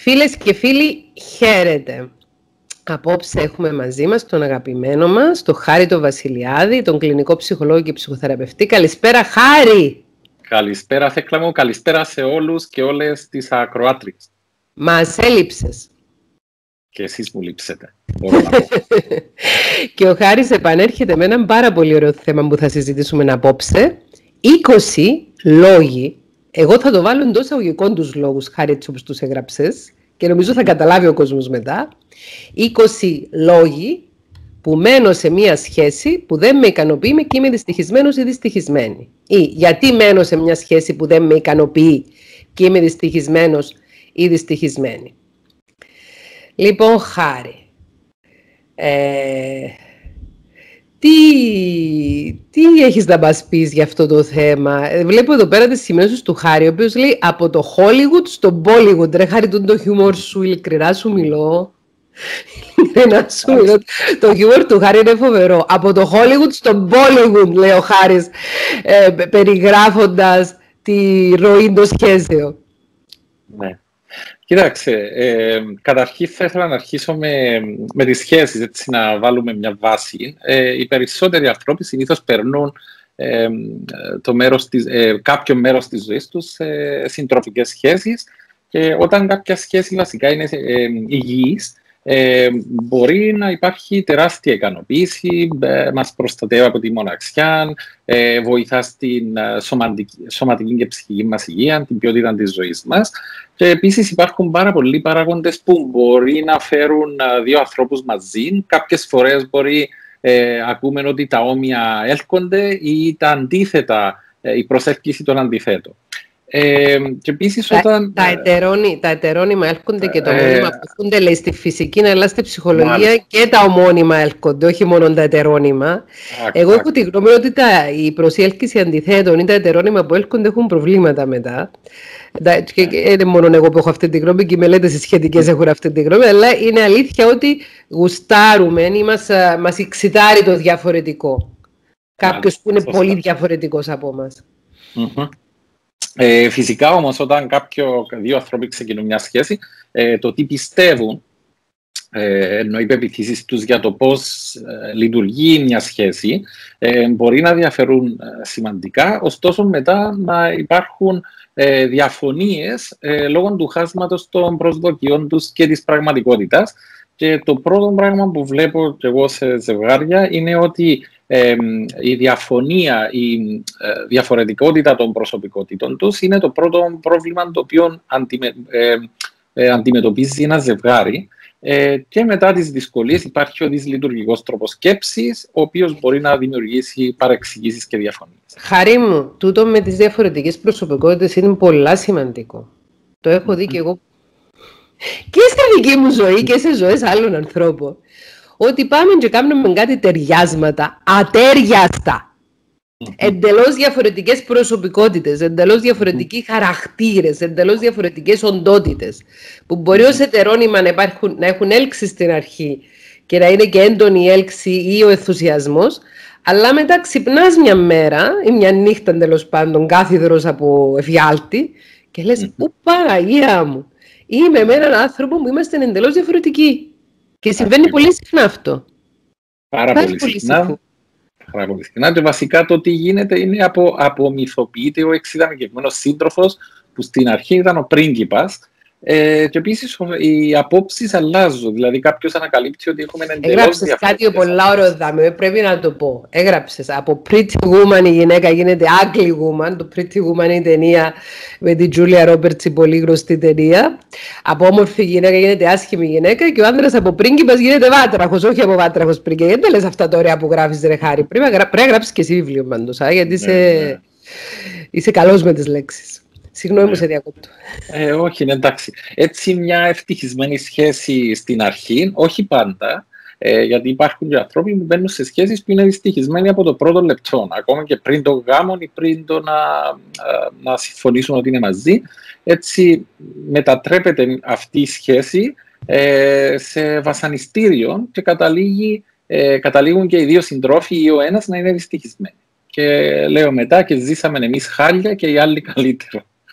Φίλες και φίλοι, χαίρετε. Απόψε έχουμε μαζί μας τον αγαπημένο μας, τον Χάρη τον Βασιλιάδη, τον κλινικό ψυχολόγο και ψυχοθεραπευτή. Καλησπέρα, Χάρη! Καλησπέρα, Θέκλα μου. Καλησπέρα σε όλους και όλες τις ακροάτριες. Μας έλειψες. Και εσείς μου λείψετε. Και ο Χάρης επανέρχεται με έναν πάρα πολύ ωραίο θέμα που θα συζητήσουμε απόψε. 20 λόγοι. Εγώ θα το βάλω εντός αγωγικών τους λόγους, Χάρη, έτσι όπως τους έγραψες, και νομίζω θα καταλάβει ο κόσμος μετά. 20 λόγοι που μένω σε μία σχέση που δεν με ικανοποιεί και είμαι δυστυχισμένος ή δυστυχισμένη. Ή γιατί μένω σε μια σχέση που δεν με ικανοποιεί και είμαι δυστυχισμένος ή δυστυχισμένη. Λοιπόν, Χάρη, τι έχεις να μας πεις για αυτό το θέμα? Βλέπω εδώ πέρα τις σημειώσεις του Χάρη, ο οποίος λέει από το Hollywood στο Bollywood. Ρε Χάρη, το χιούμορ σου, ειλικρινά σου μιλώ. Το χιούμορ του Χάρη είναι φοβερό. Από το Hollywood στο Bollywood, λέει ο Χάρης, περιγράφοντας τη ροή των σχέσεων. Ναι. Κοίταξε, καταρχήν θα ήθελα να αρχίσω με τις σχέσεις, έτσι να βάλουμε μια βάση. Οι περισσότεροι άνθρωποι συνήθως περνούν κάποιο μέρος της ζωής τους σε συντροφικές σχέσεις, και όταν κάποια σχέση βασικά είναι υγιής, μπορεί να υπάρχει τεράστια ικανοποίηση, μας προστατεύει από τη μοναξιά, βοηθά στην σωματική και ψυχική μας υγεία, την ποιότητα της ζωής μας. Και επίσης υπάρχουν πάρα πολλοί παράγοντες που μπορεί να φέρουν δύο ανθρώπους μαζί. Κάποιες φορές μπορεί ακούμε ότι τα όμοια έλκονται ή τα αντίθετα, η προσέλκυση των αντιθέτων. Και επίσης όταν... Τα ετερόνυμα έλκονται και τα ομώνυμα αποφούνται, λέει, στη φυσική, αλλά στη ψυχολογία μάλιστα. Και τα ομώνυμα έλκονται, όχι μόνο τα ετερόνυμα. Εγώ έχω τη γνώμη ότι η προσέλκυση αντιθέτων ή τα ετερόνυμα που έλκονται έχουν προβλήματα μετά. Και είναι μόνο εγώ που έχω αυτή τη γνώμη και οι μελέτες σχετικές έχουν αυτή τη γνώμη, αλλά είναι αλήθεια ότι γουστάρουμε ή μας εξητάρει το διαφορετικό. Κάποιος που είναι πολύ διαφορετικός από εμάς. Φυσικά όμως όταν δύο άνθρωποι ξεκινούν μια σχέση, το τι πιστεύουν, ενώ οι πεποιθήσεις τους για το πώς λειτουργεί μια σχέση, μπορεί να διαφέρουν σημαντικά, ωστόσο μετά να υπάρχουν διαφωνίες λόγω του χάσματος των προσδοκιών τους και της πραγματικότητας. Και το πρώτο πράγμα που βλέπω και εγώ σε ζευγάρια είναι ότι η διαφωνία, η διαφορετικότητα των προσωπικότητων τους είναι το πρώτο πρόβλημα το οποίο αντιμετωπίζει ένα ζευγάρι, και μετά τις δυσκολίες υπάρχει ο δυσλειτουργικός τρόπος σκέψης, ο οποίος μπορεί να δημιουργήσει παρεξηγήσεις και διαφωνίες. Χαρή μου, τούτο με τις διαφορετικές προσωπικότητες είναι πολλά σημαντικό. Το έχω δει και εγώ και στη δική μου ζωή και σε ζωές άλλων ανθρώπων, ότι πάμε και κάνουμε κάτι ταιριάσματα, ατέριαστα. Εντελώς διαφορετικές προσωπικότητες, εντελώς διαφορετικοί χαρακτήρες, εντελώς διαφορετικές οντότητες, που μπορεί ως ετερόνυμα να έχουν έλξη στην αρχή και να είναι και έντονη η έλξη ή ο ενθουσιασμός, αλλά μετά ξυπνάς μια μέρα ή μια νύχτα, τέλος πάντων, κάθιδρος από εφιάλτη, και λες, ου Παναγία μου, είμαι με έναν άνθρωπο που είμαστε εντελώς διαφορετικοί. Και συμβαίνει πολύ συχνά αυτό. Πάρα πολύ συχνά. Και βασικά το τι γίνεται είναι απομυθοποιείται ο εξειδανικευμένος σύντροφος που στην αρχή ήταν ο πρίγκιπας. Και επίσης οι απόψεις αλλάζουν. Δηλαδή κάποιος ανακαλύπτει ότι έχουμε εντελώς διαφορετικές. Έγραψες κάτι πολλά ωραίο δάμε, πρέπει να το πω. Έγραψες από Pretty Woman η γυναίκα γίνεται Ugly Woman. Το Pretty Woman είναι η ταινία με την Julia Roberts, η πολύ γνωστή ταινία. Από όμορφη γυναίκα γίνεται άσχημη γυναίκα, και ο άντρας από πρίγκιπας γίνεται βάτραχος, όχι από βάτραχος πρίγκιπας. Γιατί δεν λες αυτά τα ωραία που γράφεις, ρε Χάρη? Πρέπει να γράψεις και εσύ βιβλίο πάντως, γιατί είσαι καλός με τις λέξεις. Συγγνώμη που σε διακόπτω. Όχι, είναι εντάξει. Έτσι μια ευτυχισμένη σχέση στην αρχή, όχι πάντα, γιατί υπάρχουν και άνθρωποι που μπαίνουν σε σχέσεις που είναι δυστυχισμένοι από το πρώτο λεπτό, ακόμα και πριν το γάμο ή πριν το να συμφωνήσουν ότι είναι μαζί. Έτσι μετατρέπεται αυτή η σχέση σε βασανιστήριο και καταλήγουν και οι δύο συντρόφοι ή ο ένας να είναι δυστυχισμένοι. Και λέω μετά, και ζήσαμε εμείς χάλια και οι άλλοι καλύτερα.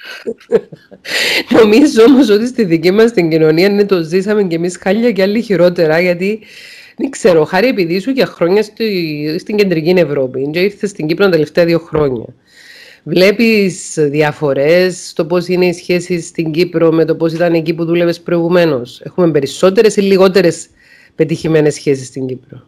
Νομίζω όμως ότι στη δική μας την κοινωνία ναι, το ζήσαμε και εμείς χάλια και άλλοι χειρότερα, γιατί δεν ξέρω, χάρη επειδή ήσουν για χρόνια στην κεντρική Ευρώπη και ήρθες στην Κύπρο τα τελευταία 2 χρόνια. Βλέπεις διαφορές στο πώς είναι οι σχέσεις στην Κύπρο με το πώς ήταν εκεί που δούλευες προηγουμένως? Έχουμε περισσότερες ή λιγότερες πετυχημένες σχέσεις στην Κύπρο?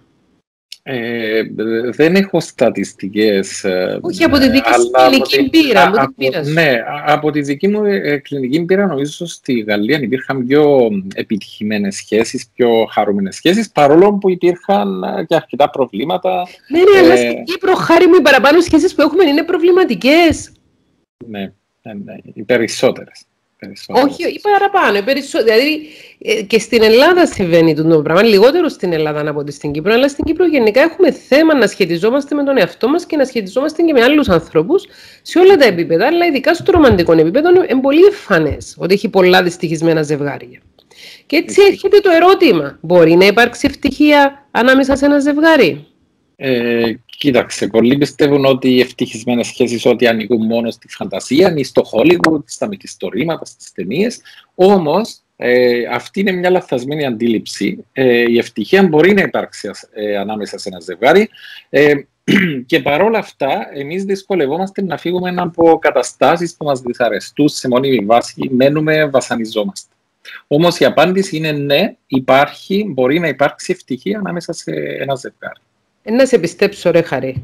Δεν έχω στατιστικές. Όχι, από τη δική σου κλινική πείρα. Ναι, από τη δική μου κλινική πείρα νομίζω στη Γαλλία υπήρχαν πιο επιτυχημένες σχέσεις, πιο χαρούμενες σχέσεις, παρόλο που υπήρχαν και αρκετά προβλήματα. Ναι, αλλά στην Κύπρο, χάρη μου, οι παραπάνω σχέσεις που έχουμε είναι προβληματικές. Ναι, οι περισσότερες. Όχι, ή παραπάνω. Δηλαδή και στην Ελλάδα συμβαίνει το πράγμα. Λιγότερο στην Ελλάδα από ότι στην Κύπρο. Αλλά στην Κύπρο γενικά έχουμε θέμα να σχετιζόμαστε με τον εαυτό μας και να σχετιζόμαστε και με άλλους ανθρώπους σε όλα τα επίπεδα. Αλλά ειδικά στο ρομαντικό επίπεδο είναι πολύ εμφανές ότι έχει πολλά δυστυχισμένα ζευγάρια. Και έτσι έρχεται το ερώτημα: μπορεί να υπάρξει ευτυχία ανάμεσα σε ένα ζευγάρι? Κοίταξε, πολλοί πιστεύουν ότι οι ευτυχισμένες σχέσεις ότι ανήκουν μόνο στη φαντασία ή στο Hollywood, στα μυθιστορήματα, στις ταινίες. Όμως, αυτή είναι μια λαθασμένη αντίληψη. Η ευτυχία μπορεί να υπάρξει ανάμεσα σε ένα ζευγάρι και παρόλα αυτά, εμείς δυσκολευόμαστε να φύγουμε από καταστάσεις που μας δυσαρεστούν σε μόνιμη βάση, μένουμε, βασανιζόμαστε. Όμως η απάντηση είναι ναι, μπορεί να υπάρξει ευτυχία ανάμεσα σε ένα ζευγάρι. Να σε πιστέψω ρε Χαρή.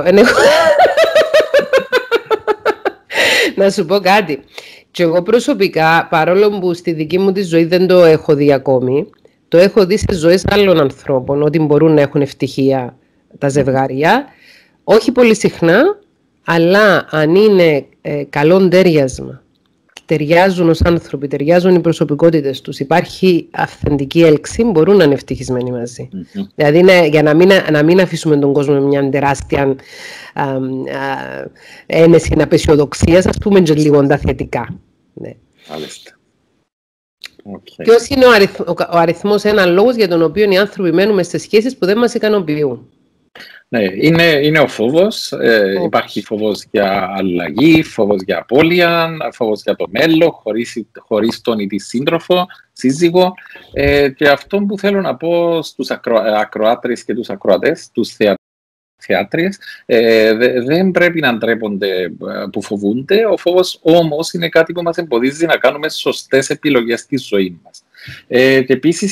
Να σου πω κάτι. Και εγώ προσωπικά, παρόλο που στη δική μου τη ζωή δεν το έχω δει ακόμη, το έχω δει σε ζωές άλλων ανθρώπων, ότι μπορούν να έχουν ευτυχία τα ζευγάρια. Όχι πολύ συχνά, αλλά αν είναι καλό τέριασμα, ταιριάζουν ως άνθρωποι, ταιριάζουν οι προσωπικότητες τους, υπάρχει αυθεντική έλξη, μπορούν να είναι ευτυχισμένοι μαζί. Δηλαδή, για να μην αφήσουμε τον κόσμο με μια τεράστια ένεση απεσιοδοξίας, ας πούμε και λίγο τα θετικά. Ναι. Ποιος είναι ο αριθμός έναν λόγος για τον οποίο οι άνθρωποι μένουμε σε σχέσεις που δεν μας ικανοποιούν? Ναι, είναι ο φόβος. Υπάρχει φόβος για αλλαγή, φόβος για απώλεια, φόβος για το μέλλον, χωρίς τον ή τη σύντροφο, σύζυγο. Και αυτό που θέλω να πω στους ακροάτρες και τους ακροατές, τους θεάτριες, δεν πρέπει να ντρέπονται που φοβούνται. Ο φόβος όμως είναι κάτι που μας εμποδίζει να κάνουμε σωστές επιλογές στη ζωή μας. Και επίσης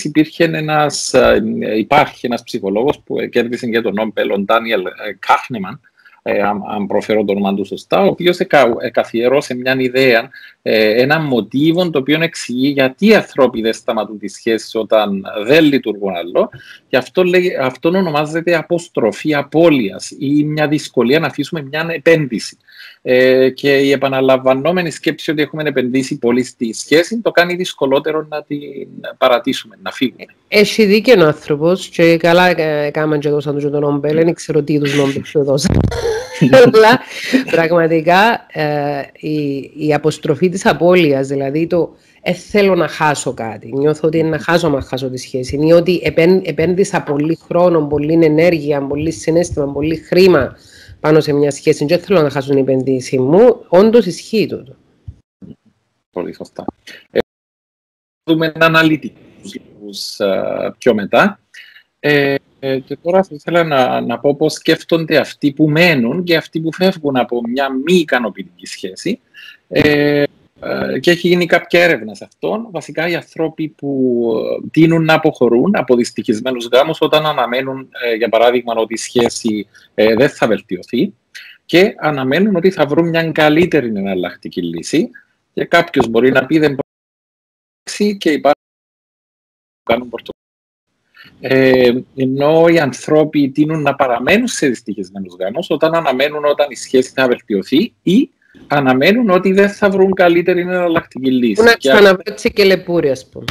υπάρχει ένας ψυχολόγος που κέρδισε και τον Νόμπελ, ο Ντάνιελ Κάχνεμαν, αν προφέρω το όνομα του σωστά, ο οποίος καθιερώσε μια ιδέα, ένα μοτίβο το οποίο εξηγεί γιατί οι άνθρωποι δεν σταματούν τις σχέσεις όταν δεν λειτουργούν άλλο. Και αυτό ονομάζεται αποστροφή απώλειας ή μια δυσκολία να αφήσουμε μια επένδυση. Και η επαναλαμβανόμενη σκέψη ότι έχουμε επενδύσει πολύ στη σχέση το κάνει δυσκολότερο να την παρατήσουμε, να φύγουμε. Έχει δίκαιο ο άνθρωπος και καλά έκαναν και δώσαν του τον Νόμπελ, δεν ξέρω τι είδους Νόμπελ του δώσαν. Αλλά πραγματικά η αποστροφή της απώλειας, δηλαδή το θέλω να χάσω κάτι, νιώθω ότι είναι να χάσω άμα χάσω τη σχέση, είναι ότι επένδυσα πολύ χρόνο, πολύ ενέργεια, πολύ συναίσθημα, πολύ χρήμα πάνω σε μια σχέση και θέλω να χάσω την επενδύση μου, όντως ισχύει τούτο. Πολύ σωστά. Δούμε αναλυτικούς λόγους πιο μετά. Και τώρα θα ήθελα να πω πώς σκέφτονται αυτοί που μένουν και αυτοί που φεύγουν από μια μη ικανοποιητική σχέση. Και έχει γίνει κάποια έρευνα σε αυτόν. Βασικά οι άνθρωποι που τείνουν να αποχωρούν από δυστυχισμένους γάμους όταν αναμένουν, για παράδειγμα, ότι η σχέση δεν θα βελτιωθεί και αναμένουν ότι θα βρουν μια καλύτερη εναλλακτική λύση. Και κάποιος μπορεί να πει δεν μπορεί και υπάρχουν που κάνουν πορτοκαλί. Ενώ οι άνθρωποι τείνουν να παραμένουν σε δυστυχισμένους γάμους όταν αναμένουν όταν η σχέση θα βελτιωθεί ή αναμένουν ότι δεν θα βρουν καλύτερη εναλλακτική λύση. Να ξαναβρέξει και λεπούρι, ας πούμε.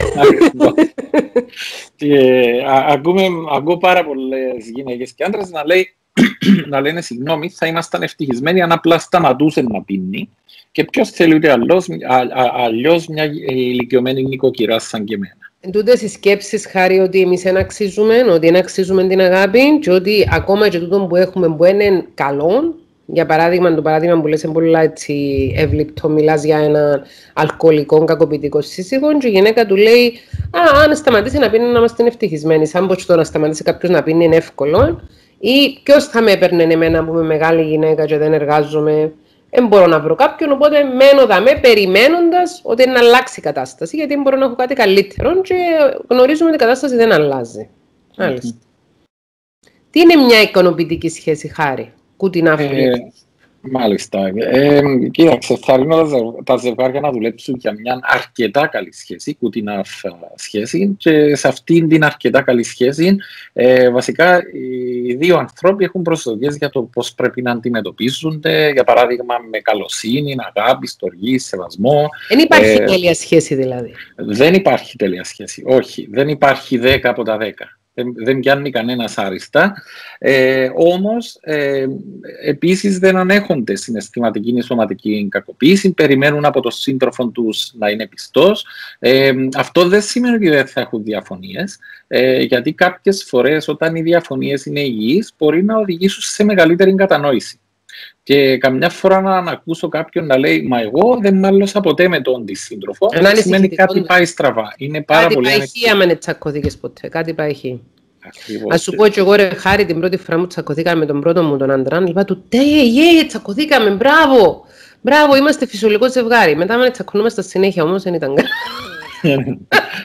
Ακούω πάρα πολλές γυναίκες και άντρες να λένε συγγνώμη, θα ήμασταν ευτυχισμένοι αν απλά σταματούσε να πίνει και ποιος θέλει ούτε αλλιώς μια ηλικιωμένη νοικοκυρά σαν και εμένα. Τούτες οι σκέψεις, Χάρη, ότι εμείς δεν αξίζουμε την αγάπη και ότι ακόμα και τούτο που έχουμε που είναι καλό, Για παράδειγμα, το παράδειγμα που λες είναι πολύ έτσι εύληπτο, μιλάς για έναν αλκοολικό κακοποιητικό σύζυγο και η γυναίκα του λέει αν σταματήσει να πίνει να είμαστε ευτυχισμένοι. Σαν πως το να σταματήσει κάποιος να πίνει είναι εύκολο, ή ποιος θα με έπαιρνε εμένα που είμαι μεγάλη γυναίκα και δεν εργάζομαι, δεν μπορώ να βρω κάποιον, οπότε μένω δαμέ περιμένοντας ότι να αλλάξει η κατάσταση, γιατί μπορώ να έχω κάτι καλύτερο και γνωρίζουμε ότι η κατάσταση δεν αλλάζει. Μάλιστα. Τι είναι μια ικανοποιητική σχέση, Χάρη? Good enough. Μάλιστα. Κοίταξε, θα ρίνω τα ζευγάρια να δουλέψουν για μια αρκετά καλή σχέση, good enough σχέση, και σε αυτήν την αρκετά καλή σχέση βασικά οι δύο ανθρώποι έχουν προσδοκίες για το πώς πρέπει να αντιμετωπίζονται, για παράδειγμα με καλοσύνη, αγάπη, στοργή, σεβασμό. Δεν υπάρχει τέλεια σχέση δηλαδή? Δεν υπάρχει τέλεια σχέση, όχι. Δεν υπάρχει 10 από τα 10. Δεν πιάνει κανένας άριστα, όμως επίσης δεν ανέχονται συναισθηματική ή σωματική κακοποίηση, περιμένουν από τον σύντροφο τους να είναι πιστός. Αυτό δεν σημαίνει ότι δεν θα έχουν διαφωνίες, γιατί κάποιες φορές όταν οι διαφωνίες είναι υγιείς μπορεί να οδηγήσουν σε μεγαλύτερη κατανόηση. Και καμιά φορά να ακούσω κάποιον να λέει «Μα εγώ δεν μάλωσα ποτέ με τον τη σύντροφο», σημαίνει κάτι πάει στραβά. Είναι πάρα κάτι πολύ πάει χει άμα δεν τσακωθήκες ποτέ, κάτι πάει χει. Ας σου πω και εγώ, ρε Χάρη, την πρώτη φορά που τσακωθήκαμε με τον πρώτο μου τον άντρα, είπα του τσακωθήκαμε, μπράβο, μπράβο, είμαστε φυσιολογικό ζευγάρι. Μετά με τσακωνόμαστε στη συνέχεια, όμως δεν ήταν καλό.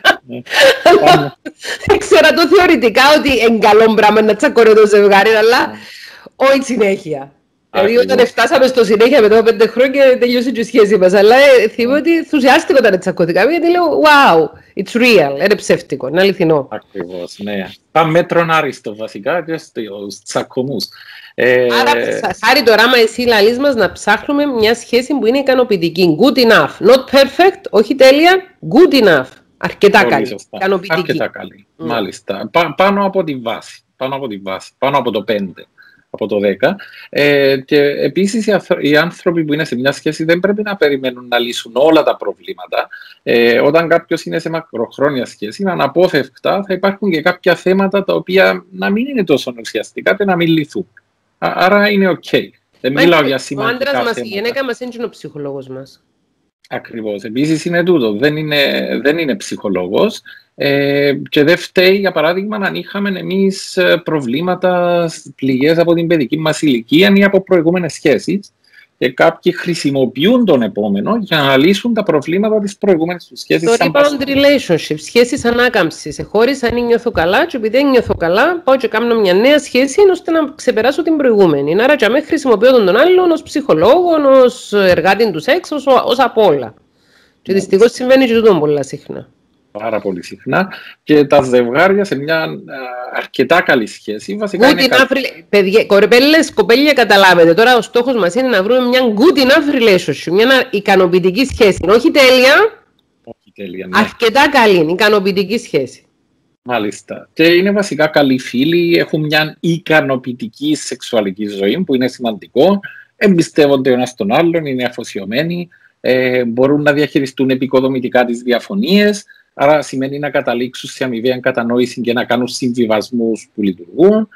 Ξέρω το θεωρητικά ότι είναι καλό πράγμα να τσακώνει το ζευγάρι, αλλά όχι συνέχεια. Δηλαδή όταν φτάσαμε στο συνέχεια μετά από 5 χρόνια τελειώσει και η σχέση μας. Αλλά θυμάμαι ότι ενθουσιάστηκα όταν τσακώθηκαμε, γιατί λέω wow, it's real, είναι ψεύτικο, είναι αληθινό. Ακριβώς, ναι. Τα μέτρων άριστο βασικά και στους τσακωμούς. Άρα, Χάρη, τώρα άμα εσύ λαλείς μας να ψάχνουμε μια σχέση που είναι ικανοποιητική. Good enough, not perfect, όχι τέλεια, good enough. Αρκετά καλή. Αρκετά καλή, μάλιστα. Πάνω από τη βάση, πάνω από το 5. Από το 10. Και επίσης οι άνθρωποι που είναι σε μια σχέση δεν πρέπει να περιμένουν να λύσουν όλα τα προβλήματα. Όταν κάποιος είναι σε μακροχρόνια σχέση, αναπόφευκτα θα υπάρχουν και κάποια θέματα τα οποία να μην είναι τόσο ουσιαστικά και να μην λυθούν. Άρα είναι OK. Δεν μιλάω για σημαντικά θέματα. Ο άντρας μας, η γυναίκα μας είναι ο ψυχολόγος μας. Ακριβώς. Επίσης είναι τούτο. Δεν είναι ψυχολόγος. Και δεν φταίει, για παράδειγμα, αν είχαμε εμείς προβλήματα, πληγές από την παιδική μας ηλικία ή από προηγούμενες σχέσεις, και κάποιοι χρησιμοποιούν τον επόμενο για να λύσουν τα προβλήματα της προηγούμενης τους σχέσης. Το rebound relationship, σχέσεις ανάκαμψης. Χωρίς αν νιώθω καλά, και επειδή δεν νιώθω καλά, πάω και κάνω μια νέα σχέση ώστε να ξεπεράσω την προηγούμενη. Άρα, και με χρησιμοποιώ τον άλλον ως ψυχολόγο, ως εργάτη του σεξ, ως απ' όλα. Και δυστυχώς συμβαίνει και τούτο πολλά συχνά. Πάρα πολύ συχνά, και τα ζευγάρια σε μια αρκετά καλή σχέση βασικά είναι παιδιά, κορπέλες, κοπέλια, καταλάβετε. Τώρα ο στόχος μας είναι να βρούμε μια good enough relationship, μια ικανοποιητική σχέση. Όχι τέλεια, ναι. Αρκετά καλή, ικανοποιητική σχέση. Μάλιστα. Και είναι βασικά καλοί φίλοι, έχουν μια ικανοποιητική σεξουαλική ζωή που είναι σημαντικό, εμπιστεύονται ο ένας τον άλλον, είναι αφοσιωμένοι, μπορούν να διαχειριστούν επικοδομητικά τις διαφωνίες. Άρα σημαίνει να καταλήξουν σε αμοιβαία κατανόηση και να κάνουν συμβιβασμούς που λειτουργούν.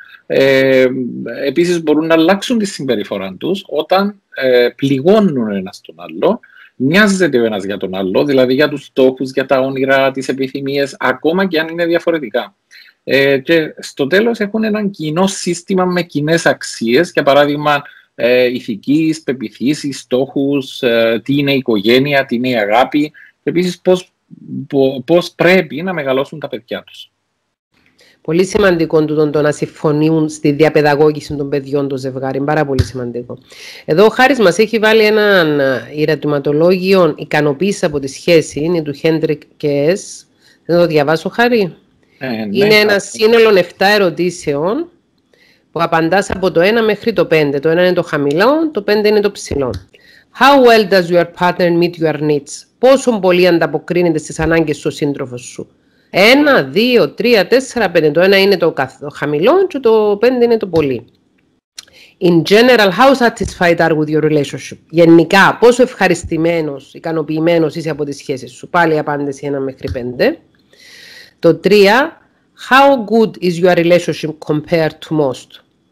Επίσης μπορούν να αλλάξουν τη συμπεριφορά τους όταν πληγώνουν ένας τον άλλο. Μοιάζεται ο ένας για τον άλλο, δηλαδή για τους στόχους, για τα όνειρα, τις επιθυμίες, ακόμα και αν είναι διαφορετικά. Και στο τέλος έχουν έναν κοινό σύστημα με κοινές αξίες, για παράδειγμα ηθικής, πεποιθήσεις, στόχους, τι είναι η οικογένεια, τι είναι η αγάπη, και επίσης πώς πρέπει να μεγαλώσουν τα παιδιά τους. Πολύ σημαντικό το να συμφωνούν στη διαπαιδαγώγηση των παιδιών το ζευγάρι. Πάρα πολύ σημαντικό. Εδώ ο Χάρης μας έχει βάλει έναν ερωτηματολόγιο ικανοποίηση από τη σχέση. Είναι του Χέντρικ και Ες. Θα το διαβάσω, Χάρη. Είναι ένα σύνολο 7 ερωτήσεων που απαντάς από το 1 μέχρι το 5. Το 1 είναι το χαμηλό, το 5 είναι το ψηλό. How well does your partner meet your needs? Πόσο πολύ ανταποκρίνεται στις ανάγκες του σύντροφος σου? 1, 2, 3, 4, 5. Το 1 είναι το χαμηλό και το 5 είναι το πολύ. In general, how satisfied are with your relationship? Γενικά, πόσο ευχαριστημένος, ικανοποιημένος είσαι από τις σχέσεις σου? Πάλι η απάντηση 1 μέχρι 5. Το 3, how good is your relationship compared to most?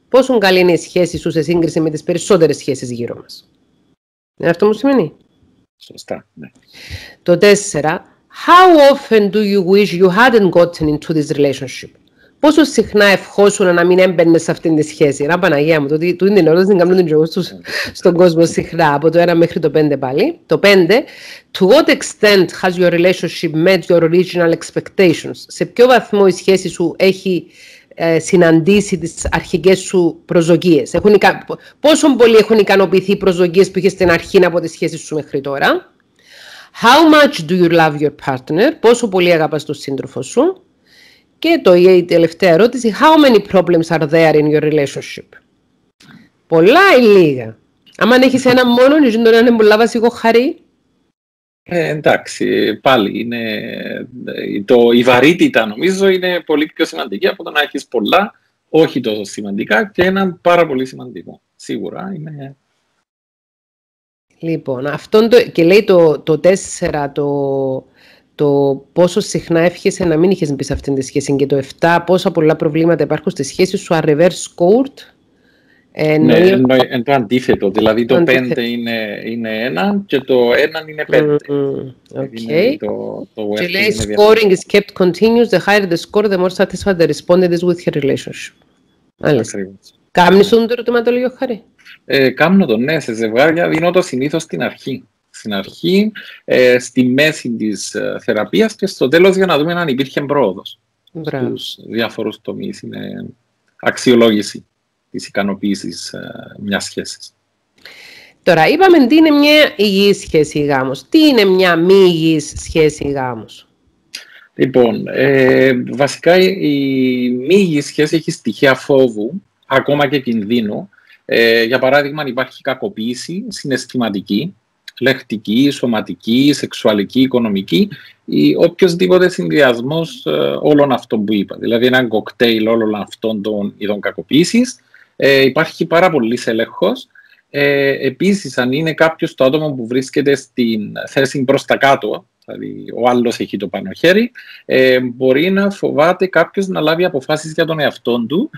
πόσο καλή είναι η σχέση σου σε σύγκριση με τις περισσότερες σχέσεις γύρω μας. Αυτό μου σημαίνει. Σωστά, ναι. Το 4. How often do you wish you hadn't gotten into this relationship? Πόσο συχνά ευχόσουν να μην έμπαινες σε αυτήν τη σχέση. Ρα Παναγία μου, τούτη την ερώτηση την κάνουν και εγώ στον κόσμο συχνά, από το 1 μέχρι το 5 πάλι. Το 5. To what extent has your relationship met your original expectations? Σε ποιο βαθμό η σχέση σου έχει συναντήσει τις αρχικές σου προσδοκίες? Πόσο πολύ έχουν ικανοποιηθεί οι προσδοκίες που είχες στην αρχή από τις σχέσεις σου μέχρι τώρα? How much do you love your partner? Πόσο πολύ αγαπάς τον σύντροφο σου? Και η τελευταία ερώτηση, how many problems are there in your relationship? Πολλά ή λίγα? Άμα έχεις ένα μόνο, είναι πολλά βασικό χαρί. Εντάξει, πάλι η βαρύτητα νομίζω είναι πολύ πιο σημαντική από το να έχεις πολλά, όχι τόσο σημαντικά και ένα πάρα πολύ σημαντικό. Σίγουρα είναι... Λοιπόν, και λέει το 4, το πόσο συχνά εύχεσαι να μην είχες μπει σε αυτήν τη σχέση, και το 7, πόσα πολλά προβλήματα υπάρχουν στη σχέση σου, are reverse scored. Ναι, είναι το αντίθετο, δηλαδή το 5 είναι 1 και το 1 είναι 5. Okay. Και λέει, scoring is kept continuous, the higher the score, the more satisfied the respondent is with your relationship. Κάμνεις το ερωτηματολόγιο, Χαρή? Κάμνω το, ναι, σε ζευγάρια δίνω το συνήθως στην αρχή. Στην αρχή, στη μέση της θεραπείας και στο τέλος για να δούμε αν υπήρχε πρόοδος. Στους διάφορους τομείς είναι αξιολόγηση της ικανοποίησης μιας σχέσης. Τώρα, είπαμε τι είναι μια υγιής σχέση γάμος. Τι είναι μια μη υγιής σχέση γάμος? Λοιπόν, βασικά η μη υγιής σχέση έχει στοιχεία φόβου, ακόμα και κινδύνου. Για παράδειγμα, αν υπάρχει κακοποίηση συναισθηματική, λεκτική, σωματική, σεξουαλική, οικονομική ή οποιοσδήποτε συνδυασμός όλων αυτών που είπα. Δηλαδή, ένα κοκτέιλ όλων αυτών των ειδών κακοποίησης. Υπάρχει πάρα πολύς έλεγχος. Επίσης, αν είναι κάποιος το άτομο που βρίσκεται στην θέση προς τα κάτω, δηλαδή ο άλλος έχει το πάνω χέρι, μπορεί να φοβάται κάποιος να λάβει αποφάσεις για τον εαυτό του.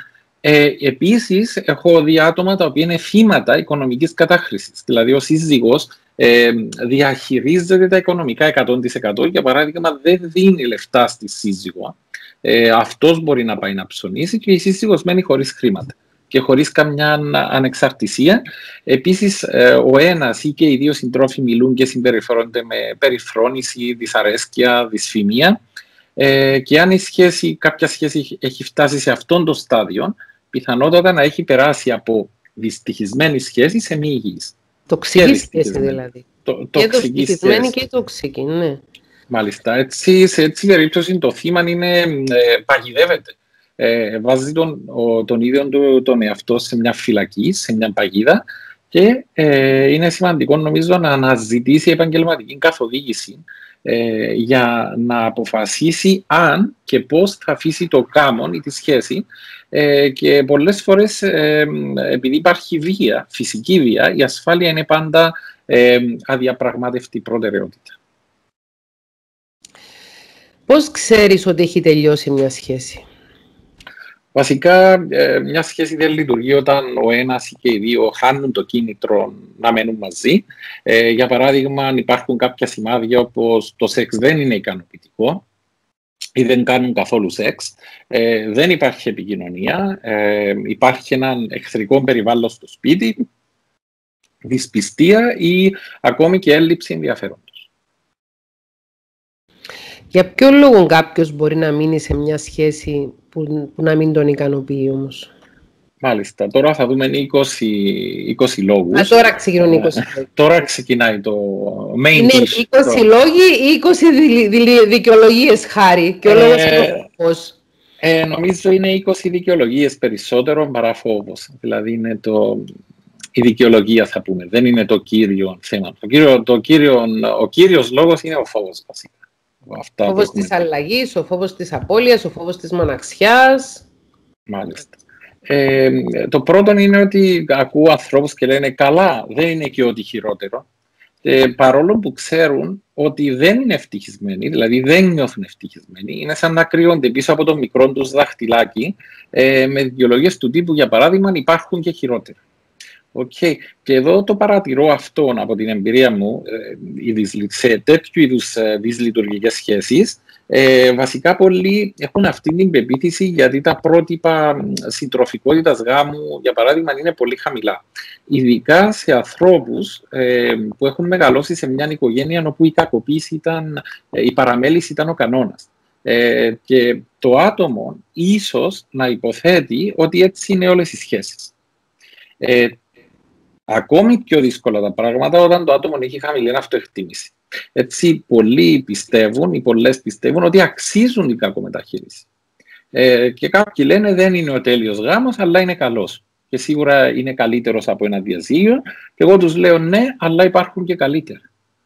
Επίσης, έχω δει άτομα τα οποία είναι θύματα οικονομικής κατάχρησης. Δηλαδή, ο σύζυγος διαχειρίζεται τα οικονομικά 100%. Για παράδειγμα, δεν δίνει λεφτά στη σύζυγο. Αυτός μπορεί να πάει να ψωνίσει και η σύζυγος μένει χωρίς χρήματα και χωρίς καμιά ανεξαρτησία. Επίσης, ο ένας ή και οι δύο συντρόφοι μιλούν και συμπεριφέρονται με περιφρόνηση, δυσαρέσκεια, δυσφημία. Και αν κάποια σχέση έχει φτάσει σε αυτόν το στάδιο, πιθανότατα να έχει περάσει από δυστυχισμένη σχέση σε μη υγιής. Τοξική σχέση δηλαδή. Και δυστυχισμένη και τοξική, ναι. Μάλιστα. Έτσι, σε έτσι περίπτωση το θύμα παγιδεύεται. Βάζει τον ίδιο τον εαυτό σε μια φυλακή, σε μια παγίδα και είναι σημαντικό νομίζω να αναζητήσει επαγγελματική καθοδήγηση για να αποφασίσει αν και πώς θα αφήσει το κάμον ή τη σχέση και πολλές φορές επειδή υπάρχει βία, φυσική βία, η ασφάλεια είναι πάντα αδιαπραγμάτευτη προτεραιότητα. Πώς ξέρεις ότι έχει τελειώσει μια σχέση? Βασικά, μια σχέση δεν λειτουργεί όταν ο ένας ή και οι δύο χάνουν το κίνητρο να μένουν μαζί. Για παράδειγμα, αν υπάρχουν κάποια σημάδια όπως το σεξ δεν είναι ικανοποιητικό ή δεν κάνουν καθόλου σεξ, δεν υπάρχει επικοινωνία, υπάρχει έναν εχθρικό περιβάλλον στο σπίτι, δυσπιστία ή ακόμη και έλλειψη ενδιαφέροντος. Για ποιο λόγο κάποιος μπορεί να μείνει σε μια σχέση που να μην τον ικανοποιεί όμως? Μάλιστα. Τώρα θα δούμε 20 λόγους. Τώρα ξεκινούν 20 λόγοι. Τώρα ξεκινάει το main είναι dish. 20 λόγοι ή 20 δικαιολογίες, Χάρη? Και ο λόγος είναι φόβος. Νομίζω είναι 20 δικαιολογίες περισσότερο παρά φόβος. Δηλαδή είναι η δικαιολογία, θα πούμε. Δεν είναι το κύριο θέμα. Ο κύριος λόγος είναι ο φόβος, βασικά. Ο φόβος της αλλαγής, ο φόβος της απώλειας, ο φόβος της μοναξιάς. Μάλιστα. Το πρώτο είναι ότι ακούω ανθρώπους και λένε καλά, δεν είναι και ό,τι χειρότερο. παρόλο που ξέρουν ότι δεν είναι ευτυχισμένοι, δηλαδή δεν νιώθουν ευτυχισμένοι, είναι σαν να κρύβονται πίσω από το μικρό τους δαχτυλάκι με δικαιολογίες του τύπου, για παράδειγμα, υπάρχουν και χειρότερα. Okay. Και εδώ το παρατηρώ αυτό από την εμπειρία μου σε τέτοιου είδους δυσλειτουργικές σχέσεις. Βασικά πολλοί έχουν αυτή την πεποίθηση γιατί τα πρότυπα συντροφικότητας γάμου, για παράδειγμα, είναι πολύ χαμηλά. Ειδικά σε ανθρώπους που έχουν μεγαλώσει σε μια οικογένεια όπου η κακοποίηση η παραμέληση ήταν ο κανόνας. Και το άτομο ίσως να υποθέτει ότι έτσι είναι όλες οι σχέσεις. Ακόμη πιο δύσκολα τα πράγματα όταν το άτομο έχει χαμηλή αυτοεκτίμηση. Έτσι, πολλοί πιστεύουν ή πολλές πιστεύουν ότι αξίζουν την κακομεταχείριση. Και κάποιοι λένε δεν είναι ο τέλειος γάμος, αλλά είναι καλός. Και σίγουρα είναι καλύτερος από ένα διαζύγιο. Και εγώ τους λέω ναι, αλλά υπάρχουν και καλύτερα.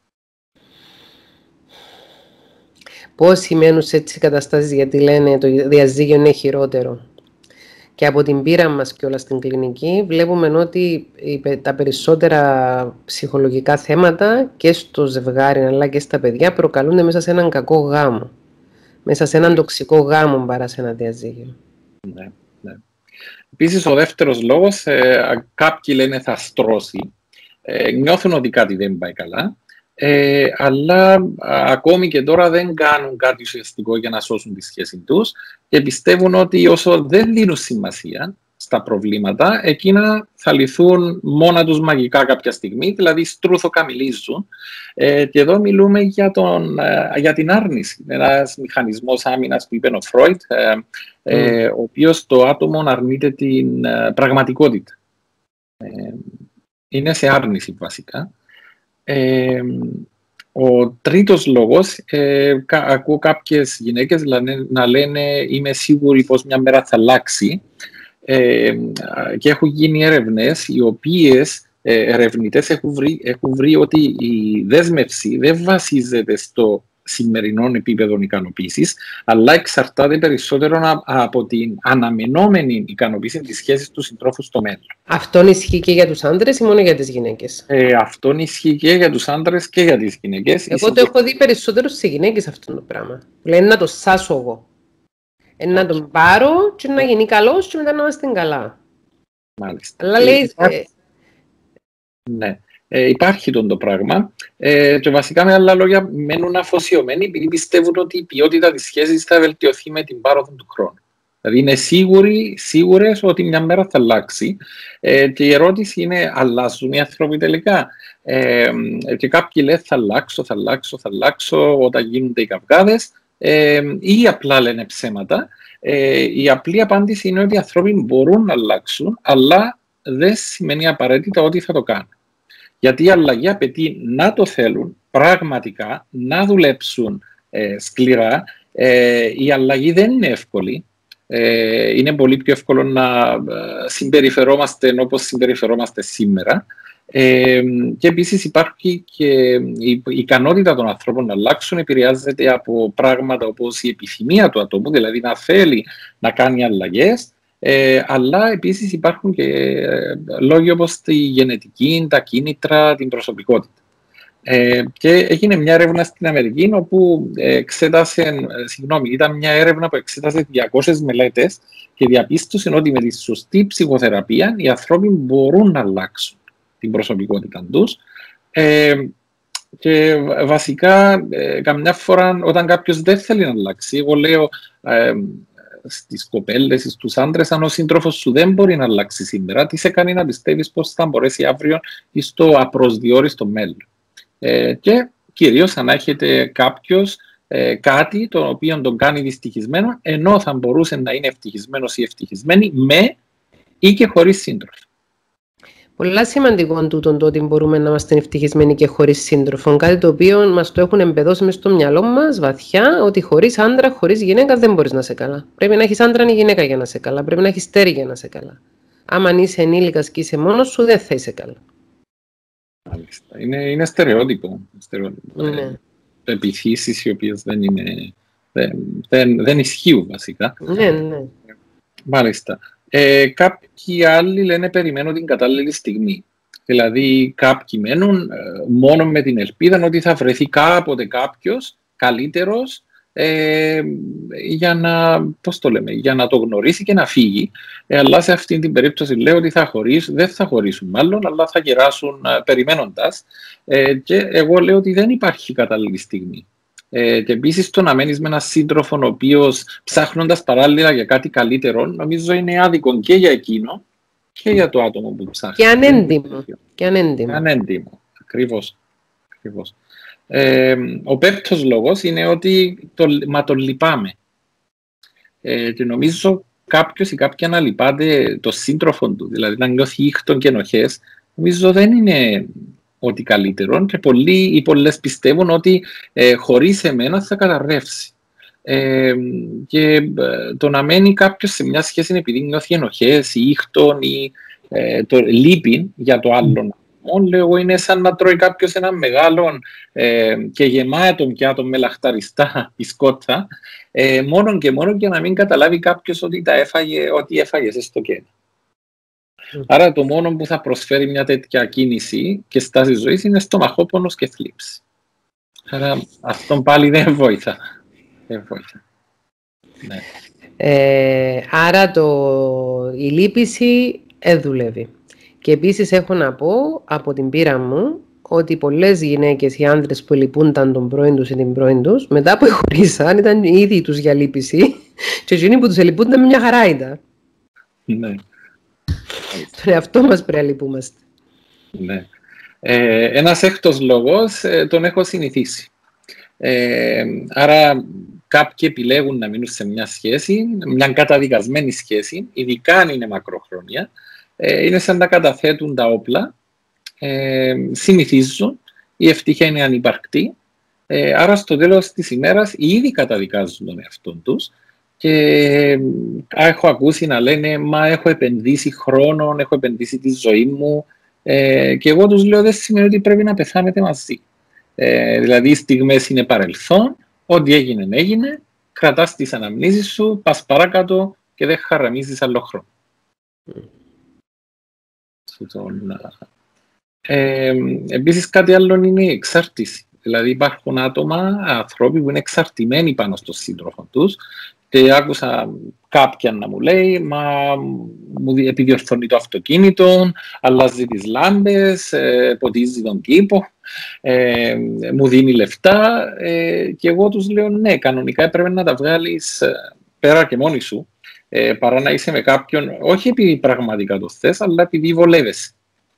Πώς σημαίνουν σε έτσι καταστάσεις, γιατί λένε το διαζύγιο είναι χειρότερο? Και από την πείρα μας και όλα στην κλινική βλέπουμε ότι τα περισσότερα ψυχολογικά θέματα και στο ζευγάρι αλλά και στα παιδιά προκαλούνται μέσα σε έναν κακό γάμο. Μέσα σε έναν τοξικό γάμο παρά σε ένα διαζύγιο. Ναι, ναι. Επίσης ο δεύτερος λόγος, κάποιοι λένε θα στρώσει. Νιώθουν ότι κάτι δεν πάει καλά. Αλλά ακόμη και τώρα δεν κάνουν κάτι ουσιαστικό για να σώσουν τη σχέση τους και πιστεύουν ότι όσο δεν δίνουν σημασία στα προβλήματα, εκείνα θα λυθούν μόνα τους μαγικά κάποια στιγμή, δηλαδή στρούθοκαμιλίζουν. Και εδώ μιλούμε για την άρνηση. Ένας μηχανισμός άμυνας που είπε ο Φρόιντ, ο οποίος το άτομο αρνείται την πραγματικότητα. Είναι σε άρνηση βασικά. Ο τρίτος λόγος, ακούω κάποιες γυναίκες να λένε είμαι σίγουρη πως μια μέρα θα αλλάξει και έχουν γίνει έρευνες οι οποίες ερευνητές έχουν βρει ότι η δέσμευση δεν βασίζεται στο σημερινό επίπεδο ικανοποίησης, αλλά εξαρτάται περισσότερο από την αναμενόμενη ικανοποίηση της σχέσης του συντρόφου στο μέλλον. Αυτό ισχύει και για τους άντρες ή μόνο για τις γυναίκες? Αυτό ισχύει και για τους άντρες και για τις γυναίκες. Εγώ το έχω δει περισσότερο σε γυναίκες αυτό το πράγμα. Λένε να το σάσω εγώ. Να τον πάρω και να γίνει καλός και μετά να είμαστε καλά. Μάλιστα. Αλλά λέει... Ναι. Υπάρχει το πράγμα και βασικά με άλλα λόγια μένουν αφοσιωμένοι επειδή πιστεύουν ότι η ποιότητα της σχέσης θα βελτιωθεί με την πάροδο του χρόνου. Δηλαδή είναι σίγουρες ότι μια μέρα θα αλλάξει και η ερώτηση είναι αλλάζουν οι άνθρωποι τελικά και κάποιοι λένε θα αλλάξω όταν γίνονται οι καυγάδες ή απλά λένε ψέματα. Η απλή απάντηση είναι ότι οι άνθρωποι μπορούν να αλλάξουν αλλά δεν σημαίνει απαραίτητα ότι θα το κάνουν. Γιατί η αλλαγή απαιτεί να το θέλουν πραγματικά, να δουλέψουν σκληρά. Η αλλαγή δεν είναι εύκολη. Είναι πολύ πιο εύκολο να συμπεριφερόμαστε όπως συμπεριφερόμαστε σήμερα. Και επίσης υπάρχει και η ικανότητα των ανθρώπων να αλλάξουν επηρεάζεται από πράγματα όπως η επιθυμία του ατόμου, δηλαδή να θέλει να κάνει αλλαγές. Αλλά επίσης υπάρχουν και λόγοι όπως τη γενετική, τα κίνητρα, την προσωπικότητα. Και έγινε μια έρευνα στην Αμερική όπου ήταν μια έρευνα που εξέτασε 200 μελέτες και διαπίστωσε ότι με τη σωστή ψυχοθεραπεία οι άνθρωποι μπορούν να αλλάξουν την προσωπικότητα τους. Και βασικά καμιά φορά όταν κάποιος δεν θέλει να αλλάξει, εγώ λέω στις κοπέλες, στους άντρες, αν ο σύντροφος σου δεν μπορεί να αλλάξει σήμερα, τι σε κάνει να πιστεύεις πως θα μπορέσει αύριο ή στο απροσδιόριστο μέλλον. Και κυρίως αν έχετε κάποιος κάτι το οποίο τον κάνει δυστυχισμένο, ενώ θα μπορούσε να είναι ευτυχισμένος ή ευτυχισμένη με ή και χωρίς σύντροφο. Πολλά σημαντικό τούτο το ότι μπορούμε να είμαστε ευτυχισμένοι και χωρίς σύντροφο. Κάτι το οποίο μας το έχουν εμπεδώσει μες στο μυαλό μας βαθιά, ότι χωρίς άντρα, χωρίς γυναίκα δεν μπορείς να είσαι καλά. Πρέπει να έχεις άντρα ή γυναίκα για να είσαι καλά. Πρέπει να έχεις στέρι για να είσαι καλά. Άμα είσαι ενήλικας και είσαι μόνος σου, δεν θα είσαι καλά. Μάλιστα. Είναι στερεότυπο. Ναι. Επιθύσεις οι οποίες δεν ισχύουν βασικά. Ναι. Μάλιστα. Κάποιοι άλλοι λένε περιμένω την κατάλληλη στιγμή. Δηλαδή κάποιοι μένουν μόνο με την ελπίδα ότι θα βρεθεί κάποτε κάποιος καλύτερος για να το γνωρίσει και να φύγει. Αλλά σε αυτή την περίπτωση λέω ότι δεν θα χωρίσουν μάλλον, αλλά θα γεράσουν περιμένοντας. Και εγώ λέω ότι δεν υπάρχει κατάλληλη στιγμή. Και επίσης το να μένεις με έναν σύντροφο ο οποίος ψάχνοντας παράλληλα για κάτι καλύτερο, νομίζω είναι άδικο και για εκείνο και για το άτομο που ψάχνει. Και ανέντιμο. Ακριβώς. Ο πέμπτος λόγος είναι ότι τον λυπάμαι. Και νομίζω κάποιος ή κάποια να λυπάται το σύντροφο του, δηλαδή να νιώθει ήχτον και ενοχές, νομίζω δεν είναι ότι καλύτερο και πολλοί ή πολλές πιστεύουν ότι χωρίς εμένα θα καταρρεύσει. Και το να μένει κάποιος σε μια σχέση επειδή νιώθει ενοχές ή ήχτον ή το λύπη για το άλλον, λέω είναι σαν να τρώει κάποιος ένα μεγάλο και γεμάτο πιάτο με λαχταριστά μπισκότα, μόνο και μόνο για να μην καταλάβει κάποιος ότι ό,τι έφαγε σε στο κέντρο. Άρα το μόνο που θα προσφέρει μια τέτοια κίνηση και στάση ζωής είναι στομαχόπονος και θλίψη. Άρα αυτόν πάλι δεν βοηθά. Ναι. Άρα η λύπηση δουλεύει. Και επίσης έχω να πω από την πείρα μου ότι πολλές γυναίκες ή άνδρες που λυπούνταν τον πρώην τους ή την πρώην τους, μετά που χωρίσαν ήταν οι ίδιοι τους για λύπηση και εκείνοι που τους λυπούνταν με μια χαρά ήταν. Ναι. Τον εαυτό μας πρέπει να λυπούμαστε. Ναι. Ένας έκτος λόγος τον έχω συνηθίσει. Άρα κάποιοι επιλέγουν να μείνουν σε μια σχέση, μια καταδικασμένη σχέση, ειδικά αν είναι μακροχρόνια, είναι σαν να καταθέτουν τα όπλα, συνηθίζουν, η ευτυχία είναι ανυπαρκτή, άρα στο τέλος της ημέρας ήδη καταδικάζουν τον εαυτό τους και έχω ακούσει να λένε «Μα έχω επενδύσει χρόνο, έχω επενδύσει τη ζωή μου» και εγώ τους λέω «Δεν σημαίνει ότι πρέπει να πεθάνετε μαζί». Δηλαδή οι στιγμές είναι παρελθόν, ό,τι έγινε, κρατάς τις αναμνήσεις σου, πας παράκατω και δεν χαραμίζεις άλλο χρόνο. Επίσης κάτι άλλο είναι η εξάρτηση. Δηλαδή υπάρχουν άτομα, ανθρώποι που είναι εξαρτημένοι πάνω στον σύντροφο τους και άκουσα κάποιαν να μου λέει «Μα μου επιδιορθώνει το αυτοκίνητο, αλλάζει τις λάμπες, ποτίζει τον κήπο, μου δίνει λεφτά» και εγώ τους λέω «Ναι, κανονικά έπρεπε να τα βγάλεις πέρα και μόνοι σου, παρά να είσαι με κάποιον, όχι επειδή πραγματικά το θες, αλλά επειδή βολεύεσαι».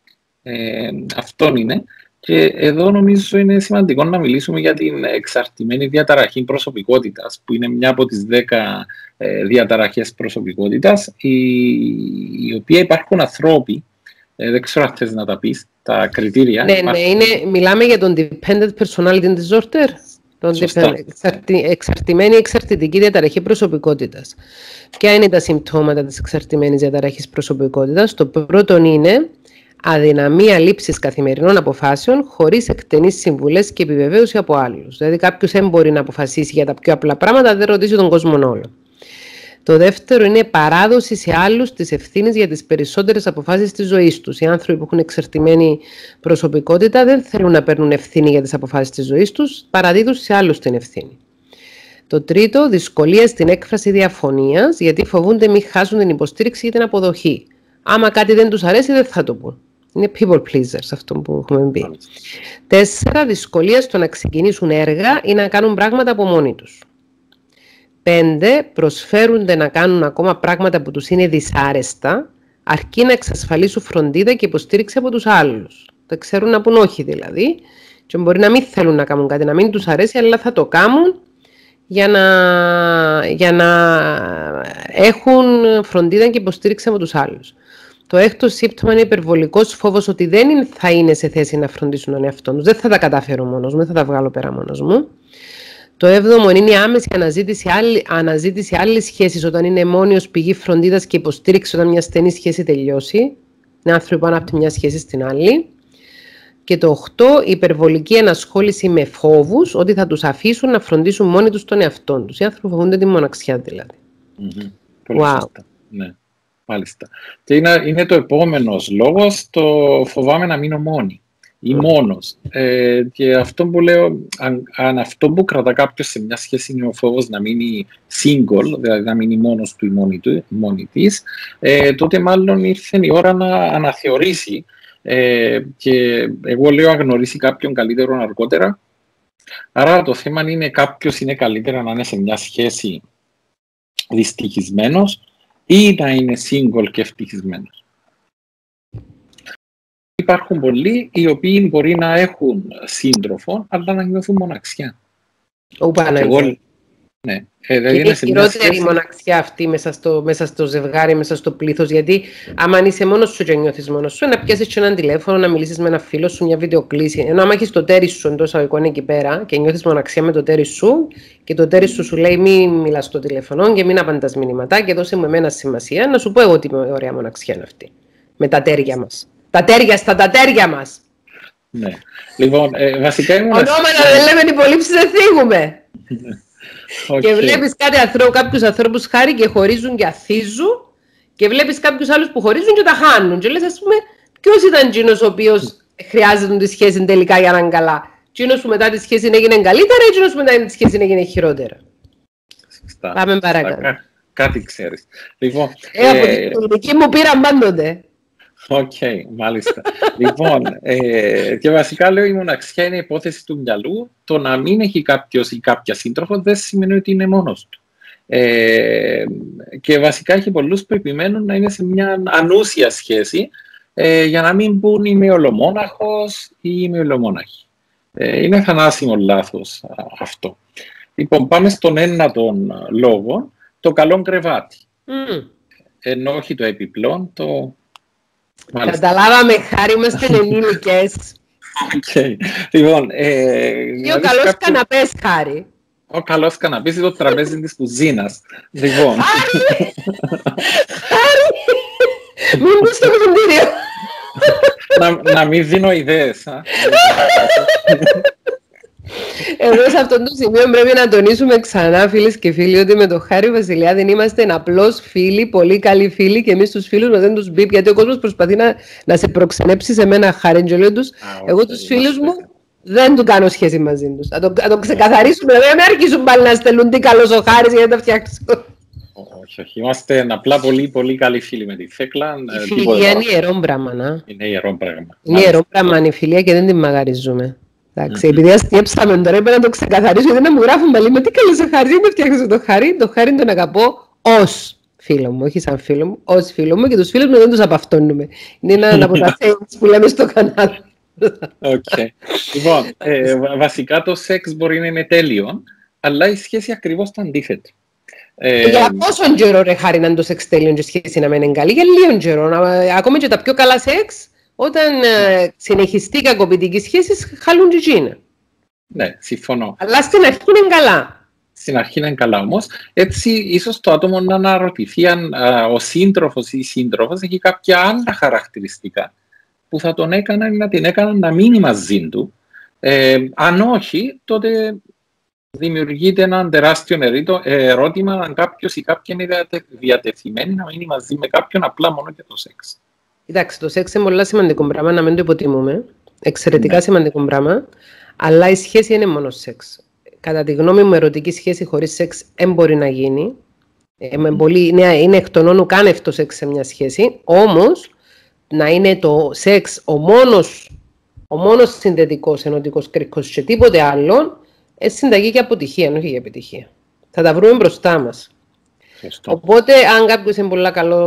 Αυτόν είναι. Και εδώ νομίζω είναι σημαντικό να μιλήσουμε για την εξαρτημένη διαταραχή προσωπικότητας, που είναι μια από τις 10 διαταραχές προσωπικότητας, η οποία υπάρχουν ανθρώποι, δεν ξέρω αν θες να τα πεις, τα κριτήρια. Ναι, μιλάμε για τον Dependent Personality Disorder, τον εξαρτημένη εξαρτητική διαταραχή προσωπικότητας. Ποια είναι τα συμπτώματα της εξαρτημένης διαταραχής προσωπικότητας? Το πρώτο είναι αδυναμία λήψης καθημερινών αποφάσεων χωρίς εκτενείς συμβουλές και επιβεβαίωση από άλλους. Δηλαδή, κάποιος δεν μπορεί να αποφασίσει για τα πιο απλά πράγματα, δεν ρωτήσει τον κόσμο όλο. Το δεύτερο είναι παράδοση σε άλλους της ευθύνης για τις περισσότερες αποφάσεις της ζωής τους. Οι άνθρωποι που έχουν εξαρτημένη προσωπικότητα δεν θέλουν να παίρνουν ευθύνη για τις αποφάσεις της ζωής τους, παραδίδουν σε άλλους την ευθύνη. Το τρίτο, δυσκολία στην έκφραση διαφωνίας, γιατί φοβούνται μην χάσουν την υποστήριξη για την αποδοχή. Άμα κάτι δεν τους αρέσει, δεν θα το πούν. Είναι people pleasers αυτό που έχουμε πει. 4, δυσκολία στο να ξεκινήσουν έργα ή να κάνουν πράγματα από μόνοι τους. 5, προσφέρονται να κάνουν ακόμα πράγματα που τους είναι δυσάρεστα, αρκεί να εξασφαλίσουν φροντίδα και υποστήριξη από τους άλλους. Δεν ξέρουν να πούν όχι δηλαδή, και μπορεί να μην θέλουν να κάνουν κάτι, να μην τους αρέσει, αλλά θα το κάνουν για να έχουν φροντίδα και υποστήριξη από τους άλλους. Το 6ο σύμπτωμα είναι υπερβολικός φόβος ότι δεν θα είναι σε θέση να φροντίσουν τον εαυτό τους. Δεν θα τα καταφέρω μόνος μου, δεν θα τα βγάλω πέρα μόνος μου. Το 7ο είναι η άμεση αναζήτηση άλλης σχέσης όταν είναι μόνοι ως πηγή φροντίδας και υποστήριξη όταν μια στενή σχέση τελειώσει. Είναι άνθρωποι που πάνε από τη μια σχέση στην άλλη. Και το 8, υπερβολική ενασχόληση με φόβους ότι θα τους αφήσουν να φροντίσουν μόνοι τους τον εαυτό τους. Οι άνθρωποι φοβούνται τη μοναξιά δηλαδή. Πολύ σωστά. Ναι. Μάλιστα. Και είναι το επόμενος λόγος, το φοβάμαι να μείνω μόνη ή μόνος. Και αυτό που λέω, αν αυτό που κρατά κάποιος σε μια σχέση είναι ο φόβος να μείνει single, δηλαδή να μείνει μόνος του ή μόνη της, τότε μάλλον ήρθε η ώρα να αναθεωρήσει. Και εγώ λέω να γνωρίσει κάποιον καλύτερο αργότερα. Άρα το θέμα είναι κάποιος είναι καλύτερα να είναι σε μια σχέση δυστυχισμένος ή να είναι single και ευτυχισμένος. Υπάρχουν πολλοί οι οποίοι μπορεί να έχουν σύντροφο, αλλά να νιώθουν μοναξιά. Ναι. Είναι χειρότερη η μοναξιά αυτή μέσα στο ζευγάρι, μέσα στο πλήθος. Γιατί άμα είσαι μόνος σου και νιώθεις μόνος σου, να πιάσεις και έναν τηλέφωνο, να μιλήσεις με ένα φίλο σου, μια βιντεοκλήση. Ενώ άμα έχεις το τέρι σου εντός αγωγικών εκεί πέρα και νιώθεις μοναξιά με το τέρι σου, και το τέρι σου λέει μην μιλάς στο τηλέφωνο και μην απαντάς μηνύματα και δώσε μου εμένα σημασία, να σου πω εγώ ότι ωραία μοναξιά είναι αυτή. Με τα τέρια μας. Τα τέρια μας! Ναι. Λοιπόν, βασικά ονόματα δεν λέμε την υπολείψη, δεν θίγουμε. Okay. Και βλέπεις κάποιους ανθρώπους χάρη και χωρίζουν και αθίζουν και βλέπεις κάποιους άλλους που χωρίζουν και τα χάνουν και λες, ας πούμε, ποιος ήταν εκείνος ο οποίος χρειάζεται τη σχέση τελικά για να είναι καλά? Εκείνος που μετά τη σχέση έγινε καλύτερα ή εκείνος που μετά τη σχέση έγινε χειρότερα? Πάμε παρακάτω. Κάτι ξέρεις. Λοιπόν, από την πολιτική μου πήραν πάντοτε. Οκ, μάλιστα. Λοιπόν, και βασικά λέω η μοναξιά είναι υπόθεση του μυαλού. Το να μην έχει κάποιος ή κάποια σύντροφο δεν σημαίνει ότι είναι μόνος του. Και βασικά έχει πολλούς που επιμένουν να είναι σε μια ανούσια σχέση για να μην πούν είμαι ολομόναχος ή είμαι ολομόναχη. Είναι θανάσιμο λάθος αυτό. Λοιπόν, πάμε στον ένα των λόγων, το καλό κρεβάτι. Ενώ όχι το επιπλόν, το... Καταλάβαμε, χάρη, είμαστε ενήλικες. Λοιπόν, ή ο καλός καναπές, χάρη. Ο καλός καναπές ή το τραπέζι της κουζίνας. Λοιπόν. Χάρη! Μην μπουν στο κουζίντηριο. Να μην δίνω ιδέες. Εδώ σε αυτό το σημείο πρέπει να τονίσουμε ξανά, φίλες και φίλοι, ότι με τον Χάρη Βασιλιάδη είμαστε απλώς φίλοι, πολύ καλοί φίλοι, και εμείς τους φίλους μας δεν τους μπίπ, γιατί ο κόσμος προσπαθεί να σε προξενέψει σε μένα, Χάρη, και λέω τους, εγώ τους φίλους μου δεν του κάνω σχέση μαζί τους. Να το ξεκαθαρίσουμε, δεν με αρχίσουν πάλι να στελούν τι καλός ο Χάρης για να τα φτιάξω. Όχι, είμαστε απλά πολύ πολύ καλοί φίλοι με τη Θέκλα. Η φιλία είναι ιερό πράγμα. Είναι ιερό πράγμα. Είναι ιερό πράγμα η φιλία και δεν την μαγαριζούμε. Εντάξει, επειδή αστιέψαμε τώρα, έπρεπε να το ξεκαθαρίσω, γιατί να μου γράφουν πάλι με τι καλός ο Χάρης, με φτιάξω το Χάρη. Το Χάρη τον αγαπώ ως φίλο μου, όχι σαν φίλο μου, ως φίλο μου, και τους φίλους μου δεν τους απαυτώνουμε. Είναι ένα από τα sayings που λέμε στο κανάλι. Λοιπόν, βασικά το σεξ μπορεί να είναι τέλειο, αλλά η σχέση ακριβώς το αντίθετο. Για πόσον καιρό, ρε Χάρη, να είναι το σεξ τέλειο και η σχέση να μένει είναι καλή? Για λίγο καιρό. Ακόμη και τα πιο καλά σεξ, όταν συνεχιστεί η κακοποιητική σχέση, χαλούν και εκείνα. Ναι, συμφωνώ. Αλλά στην αρχή είναι καλά. Στην αρχή είναι καλά όμως. Έτσι, ίσως το άτομο να αναρωτηθεί αν ο σύντροφος ή η σύντροφος έχει κάποια άλλα χαρακτηριστικά που θα τον έκαναν ή να την έκαναν να μείνει μαζί του. Αν όχι, τότε δημιουργείται ένα τεράστιο ερώτημα αν κάποιος ή κάποια είναι διατεθειμένη να μείνει μαζί με κάποιον απλά μόνο για το σεξ. Κοιτάξτε, το σεξ είναι πολύ σημαντικό πράγμα, να μην το υποτιμούμε. Εξαιρετικά σημαντικό πράγμα. Αλλά η σχέση είναι μόνο σεξ. Κατά τη γνώμη μου, ερωτική σχέση χωρίς σεξ δεν μπορεί να γίνει. Είναι εκ των όνου κάνευτο σεξ σε μια σχέση. Όμως, να είναι το σεξ ο μόνος συνδετικός ενωτικός κρίκος και τίποτε άλλο, συνταγή και αποτυχία, όχι για επιτυχία. Θα τα βρούμε μπροστά μας. Οπότε, αν κάποιος είναι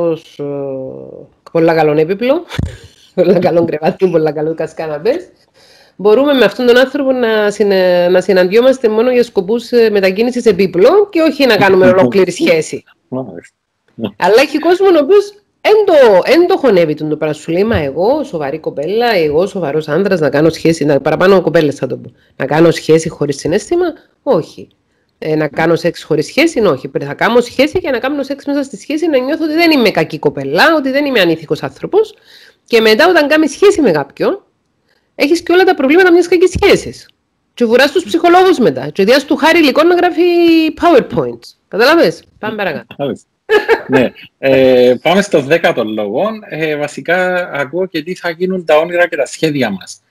πολλά καλό έπιπλο, πολλά καλό κρεβάτι, πολλά καλό κασκάναπες, μπορούμε με αυτόν τον άνθρωπο να συναντιόμαστε μόνο για σκοπούς μετακίνησης επίπλων και όχι να κάνουμε ολόκληρη σχέση. Αλλά έχει κόσμο ο οποίος δεν το χωνεύει το πράγμα. Σου λέει, μα εγώ σοβαρή κοπέλα, εγώ σοβαρός άντρας, να κάνω σχέση, παραπάνω κοπέλες θα το πω, να κάνω σχέση χωρίς συναίσθημα, όχι. Να κάνω σεξ χωρίς σχέση, όχι. Θα κάνω σχέση και να κάνω σεξ μέσα στη σχέση, να νιώθω ότι δεν είμαι κακή κοπελά, ότι δεν είμαι ανήθικος άνθρωπος. Και μετά, όταν κάνεις σχέση με κάποιον, έχεις και όλα τα προβλήματα μιας κακής σχέσης. Και βουράς τους ψυχολόγους μετά. Και διάς του Χάρη υλικών να γράφει PowerPoint. Καταλαβες. Πάμε παρακάτω. Ναι. Πάμε στο 10ο λόγο. Βασικά ακούω και τι θα γίνουν τα όνειρα και τα σχέδια μας.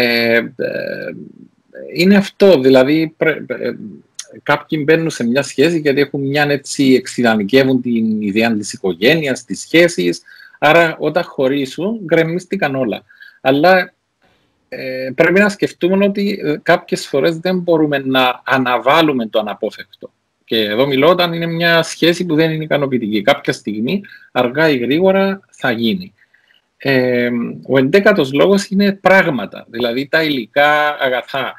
Είναι αυτό, δηλαδή κάποιοι μπαίνουν σε μια σχέση γιατί έχουν μια έτσι, εξειδανικεύουν την ιδέα της οικογένειας, της σχέσης, άρα όταν χωρίσουν γκρεμίστηκαν όλα. Αλλά πρέπει να σκεφτούμε ότι κάποιες φορές δεν μπορούμε να αναβάλουμε το αναπόφευκτο. Και εδώ μιλώ όταν είναι μια σχέση που δεν είναι ικανοποιητική. Κάποια στιγμή, αργά ή γρήγορα, θα γίνει. Ο 11ος λόγος είναι πράγματα, δηλαδή τα υλικά αγαθά.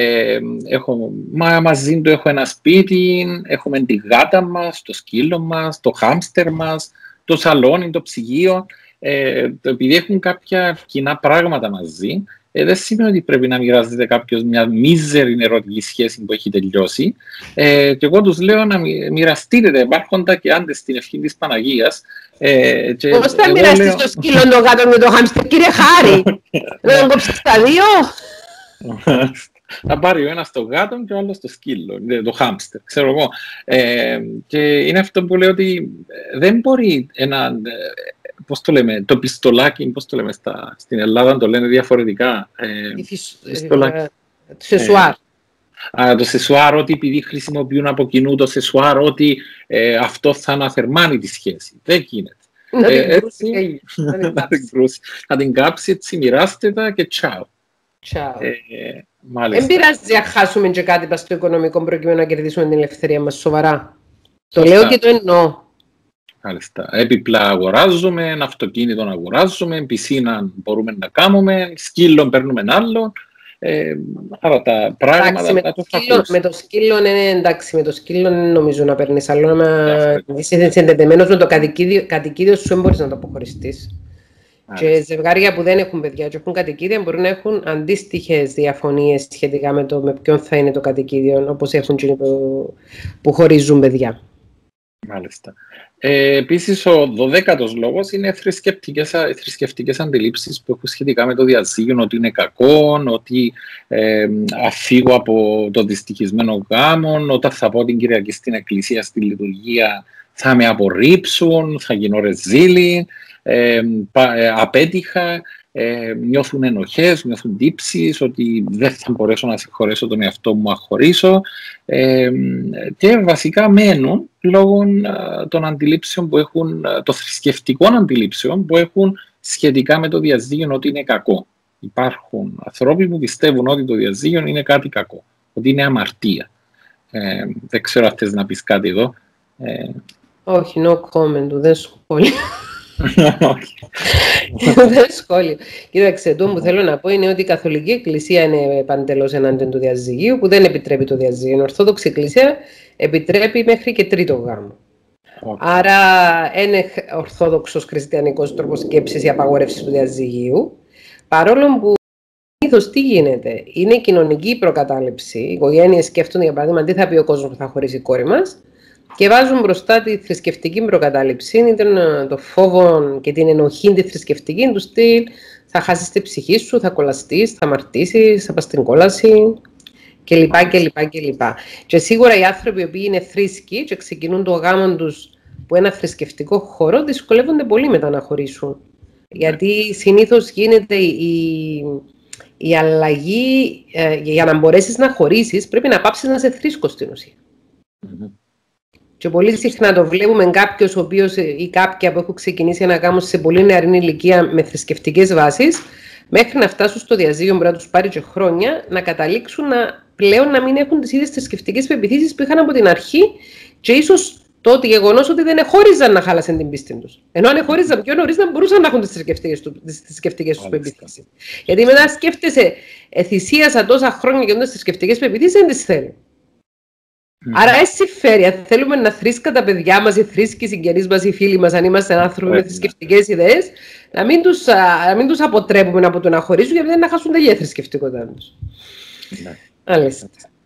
Μαζί του έχω ένα σπίτι, έχουμε τη γάτα μας, το σκύλο μας, το χάμστερ μας, το σαλόνι, το ψυγείο. Επειδή έχουν κάποια κοινά πράγματα μαζί, δεν σημαίνει ότι πρέπει να μοιράζεται κάποιος μια μίζερη ερωτική σχέση που έχει τελειώσει. Και εγώ τους λέω να μοιραστείτε τα υπάρχοντα και άντε στην ευχή της Παναγίας. Πώς θα μοιραστείς το σκύλο, το γάτο με το χάμστερ, κύριε Χάρη? Να τον κόψεις τα δύο? Θα πάρει ο ένας το γάτο και ο άλλος το σκύλο, το χάμστερ, ξέρω εγώ. Και είναι αυτό που λέω ότι δεν μπορεί πώς το λέμε, το πιστολάκι, πώς το λέμε στην Ελλάδα, το λένε διαφορετικά. Το σεσουάρ. Το σεσουάρ, ότι επειδή χρησιμοποιούν από κοινού το σεσουάρ, ότι αυτό θα αναθερμάνει τη σχέση. Δεν γίνεται. Να την κάψει, έτσι μοιράστε τα και τσάου. Δεν πειράζει να χάσουμε και κάτι στο οικονομικό προκειμένου να κερδίσουμε την ελευθερία μας, σοβαρά. Το λέω και το εννοώ. Μάλιστα. Έπιπλα αγοράζουμε, αυτοκίνητο αγοράζουμε, πισίνα μπορούμε να κάνουμε, σκύλο παίρνουμε άλλο. Άρα τα πράγματα με το σκύλο είναι εντάξει, με το σκύλο νομίζω να παίρνεις άλλο. Αν είσαι συνδεδεμένος με το κατοικίδιο σου, δεν μπορείς να το αποχωριστείς. Και ζευγάρια που δεν έχουν παιδιά και έχουν κατοικίδια μπορεί να έχουν αντίστοιχες διαφωνίες σχετικά με το με ποιον θα είναι το κατοικίδιο, όπως έχουν και που χωρίζουν παιδιά. Μάλιστα. Επίσης, ο 12ος λόγος είναι θρησκευτικές αντιλήψεις που έχουν σχετικά με το διαζύγιο, ότι είναι κακό, ότι αφήγω από το δυστυχισμένο γάμο, όταν θα πω την Κυριακή στην εκκλησία, στη λειτουργία, θα με απορρίψουν, θα γίνω ρεζίλη, απέτυχα, νιώθουν ενοχές, νιώθουν τύψεις, ότι δεν θα μπορέσω να συγχωρέσω τον εαυτό μου, να χωρίσω, και βασικά μένουν λόγω των αντιλήψεων που έχουν, των θρησκευτικών αντιλήψεων που έχουν σχετικά με το διαζύγιο, ότι είναι κακό. Υπάρχουν ανθρώποι που πιστεύουν ότι το διαζύγιο είναι κάτι κακό, ότι είναι αμαρτία. Δεν ξέρω αν θες να πεις κάτι εδώ. Όχι, no comment, δεν σχόλιο. Δεν σχόλιο. Κοίταξε, το που θέλω να πω είναι ότι η Καθολική Εκκλησία είναι παντελώς εναντίον του διαζυγίου, που δεν επιτρέπει το διαζύγιο. Η Ορθόδοξη Εκκλησία επιτρέπει μέχρι και τρίτο γάμο. Άρα, είναι ορθόδοξος χριστιανικός τρόπος σκέψης η απαγόρευση του διαζυγίου. Παρόλο που συνήθως τι γίνεται, είναι κοινωνική προκατάληψη. Οι οικογένειες σκέφτονται, για παράδειγμα, τι θα πει ο κόσμος που θα χωρίσει η κόρη μας. Και βάζουν μπροστά τη θρησκευτική προκατάληψη, το φόβο και την ενοχή τη θρησκευτική του στυλ. Θα χάσεις τη ψυχή σου, θα κολλαστείς, θα αμαρτήσεις, θα πας στην κόλαση κλπ. Και σίγουρα οι άνθρωποι οι οποίοι είναι θρήσκοι και ξεκινούν το γάμο τους από ένα θρησκευτικό χώρο, δυσκολεύονται πολύ μετά να χωρίσουν. Γιατί συνήθως γίνεται η αλλαγή, για να μπορέσεις να χωρίσεις, πρέπει να πάψεις να είσαι θρήσκος στην ουσία. Και πολύ συχνά το βλέπουμε κάποιος ο οποίος ή κάποια που έχουν ξεκινήσει ένα γάμο σε πολύ νεαρή ηλικία με θρησκευτικές βάσεις, μέχρι να φτάσουν στο διαζύγιο, μπορεί να τους πάρει και χρόνια, να καταλήξουν πλέον να μην έχουν τις ίδιες θρησκευτικές πεποιθήσεις που είχαν από την αρχή, και ίσως το γεγονός ότι δεν εχώριζαν να χάλασαν την πίστη τους. Ενώ αν εχώριζαν πιο νωρίς, να μπορούσαν να έχουν τις θρησκευτικές τους πεποιθήσεις. Γιατί μετά σκέφτεσαι, θυσίασα τόσα χρόνια και τις θρησκευτικές πεποιθήσεις, δεν τις θέλω. Άρα, έτσι φέρει. Αν θέλουμε να θρήσκαν τα παιδιά μας, οι θρήσκοι, οι συγγενείς μας, οι φίλοι μας, αν είμαστε άνθρωποι με θρησκευτικές ιδέες, να μην τους αποτρέπουμε από το να χωρίσουν, γιατί δεν να χάσουν τελεία θρησκευτικότητά τους. Μάλιστα.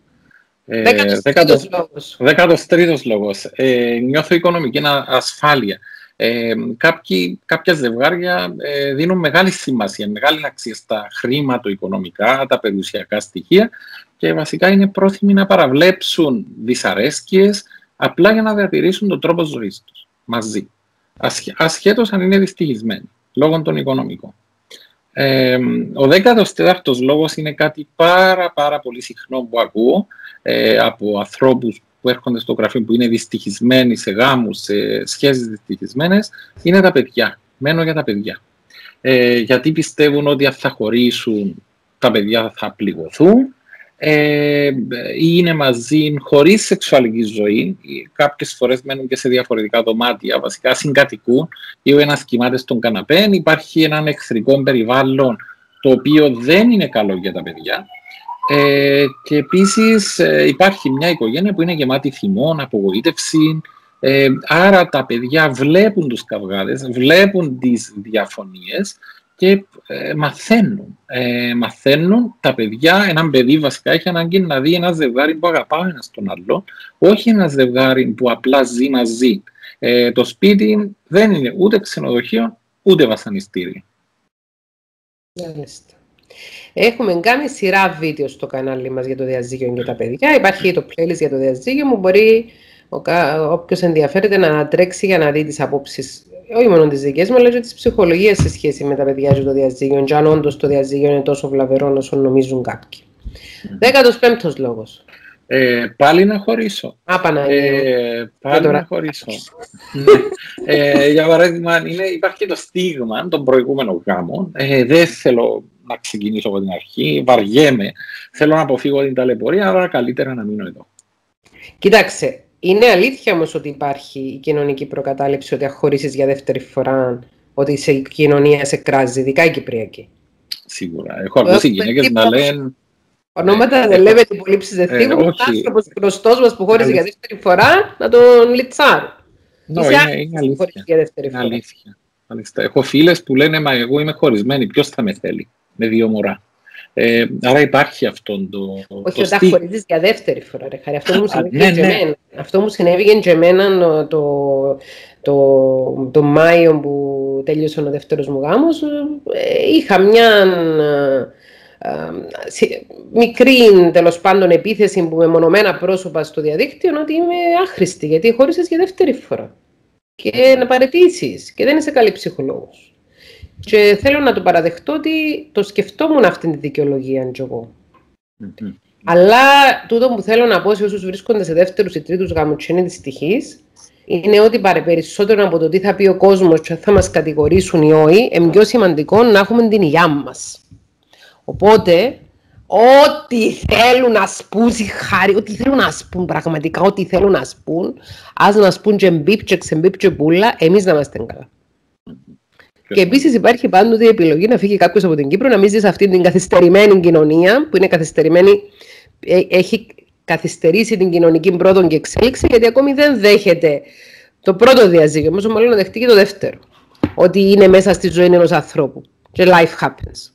13ος λόγος. Νιώθω οικονομική ασφάλεια. Κάποια ζευγάρια δίνουν μεγάλη σημασία, μεγάλη αξία στα χρηματοοικονομικά, τα περιουσιακά στοιχεία, και βασικά είναι πρόθυμοι να παραβλέψουν δυσαρέσκειες απλά για να διατηρήσουν τον τρόπο ζωής τους. μαζί. Ασχέτως αν είναι δυστυχισμένοι, λόγω των οικονομικών. Ο 14ος λόγος είναι κάτι πάρα πολύ συχνό που ακούω από ανθρώπους που έρχονται στο γραφείο που είναι δυστυχισμένοι σε γάμους, σε σχέσεις δυστυχισμένες, είναι τα παιδιά. Μένω για τα παιδιά. Γιατί πιστεύουν ότι αν θα χωρίσουν, τα παιδιά θα πληγωθούν, ή είναι μαζί χωρίς σεξουαλική ζωή, κάποιες φορές μένουν και σε διαφορετικά δωμάτια, βασικά συγκατοικούν ή ο ένας κοιμάται στον καναπέ, υπάρχει ένα εχθρικό περιβάλλον το οποίο δεν είναι καλό για τα παιδιά, και επίσης υπάρχει μια οικογένεια που είναι γεμάτη θυμό, απογοήτευση, άρα τα παιδιά βλέπουν τους καυγάδες, βλέπουν τις διαφωνίες και μαθαίνουν τα παιδιά. Ένα παιδί βασικά έχει ανάγκη να δει ένα ζευγάρι που αγαπά ένα τον άλλο, όχι ένα ζευγάρι που απλά ζει μαζί. Το σπίτι δεν είναι ούτε ξενοδοχείο ούτε βασανιστήριο. Έχουμε κάνει σειρά βίντεο στο κανάλι μας για το διαζύγιο και τα παιδιά. Υπάρχει το playlist για το διαζύγιο μου. Μπορεί όποιος ενδιαφέρεται να τρέξει για να δει τις απόψεις, όχι μόνο τις δικές μου, αλλά και της ψυχολογίας σε σχέση με τα παιδιά και το διαζύγιο. Και αν όντως το διαζύγιο είναι τόσο βλαβερό όσο νομίζουν κάποιοι. 15ος λόγος. Πάλι να χωρίσω. Πάλι να χωρίσω. Για παράδειγμα, υπάρχει το στίγμα των προηγούμενων γάμων. Δεν θέλω να ξεκινήσω από την αρχή, βαριέμαι. Θέλω να αποφύγω την ταλαιπωρία, άρα καλύτερα να μείνω εδώ. Κοίταξε, είναι αλήθεια όμως ότι υπάρχει η κοινωνική προκατάληψη ότι αν χωρίσεις για δεύτερη φορά, ότι η κοινωνία σε κράζει, ειδικά η Κυπριακή. Σίγουρα. Έχω ακούσει γυναίκες να λένε. Ονόματα δεν λέμε την πολύψη δεν θίγουν. Ο άνθρωπος γνωστός μας που χώρισε για δεύτερη φορά να τον λιτσάρουν. Είναι αλήθεια. Έχω φίλες που λένε μα εγώ είμαι χωρισμένη, ποιος θα με θέλει με 2 μωρά. Άρα υπάρχει αυτόν το. Όχι, όταν χωρίζεις για δεύτερη φορά, ρε Χάρη. Αυτό μου συνέβη και εμένα το Μάιο που τέλειωσε ο δεύτερος μου γάμος. Είχα μια μικρή, τέλος πάντων, επίθεση που με μονομένα πρόσωπα στο διαδίκτυο ότι είμαι άχρηστη, γιατί χώρισες για δεύτερη φορά. Και να παραιτήσεις και δεν είσαι καλή ψυχολόγος. Και θέλω να το παραδεχτώ ότι το σκεφτόμουν αυτή τη δικαιολογία κι εγώ. Αλλά τούτο που θέλω να πω σε όσους βρίσκονται σε δεύτερους ή τρίτους γάμους και είναι δυστυχείς, είναι ότι περισσότερο από το τι θα πει ο κόσμος και θα μας κατηγορήσουν ή όχι, είναι πιο σημαντικό να έχουμε την υγεία μας. Οπότε, ό,τι θέλουν να σπούν, Χάρη, ό,τι θέλουν να σπούν, πραγματικά ό,τι θέλουν να σπούν, ας να σπούν και μπίπ και ξεμπίπ και πουλα, εμείς να είμαστε καλά. Και επίσης υπάρχει πάντοτε η επιλογή να φύγει κάποιος από την Κύπρο, να μην ζει σε αυτήν την καθυστερημένη κοινωνία, που είναι καθυστερημένη, έχει καθυστερήσει την κοινωνική πρόοδο και εξέλιξη, γιατί ακόμη δεν δέχεται το πρώτο διαζύγιο, όσο μάλλον να δεχτεί και το δεύτερο. Ότι είναι μέσα στη ζωή ενός ανθρώπου. Και life happens.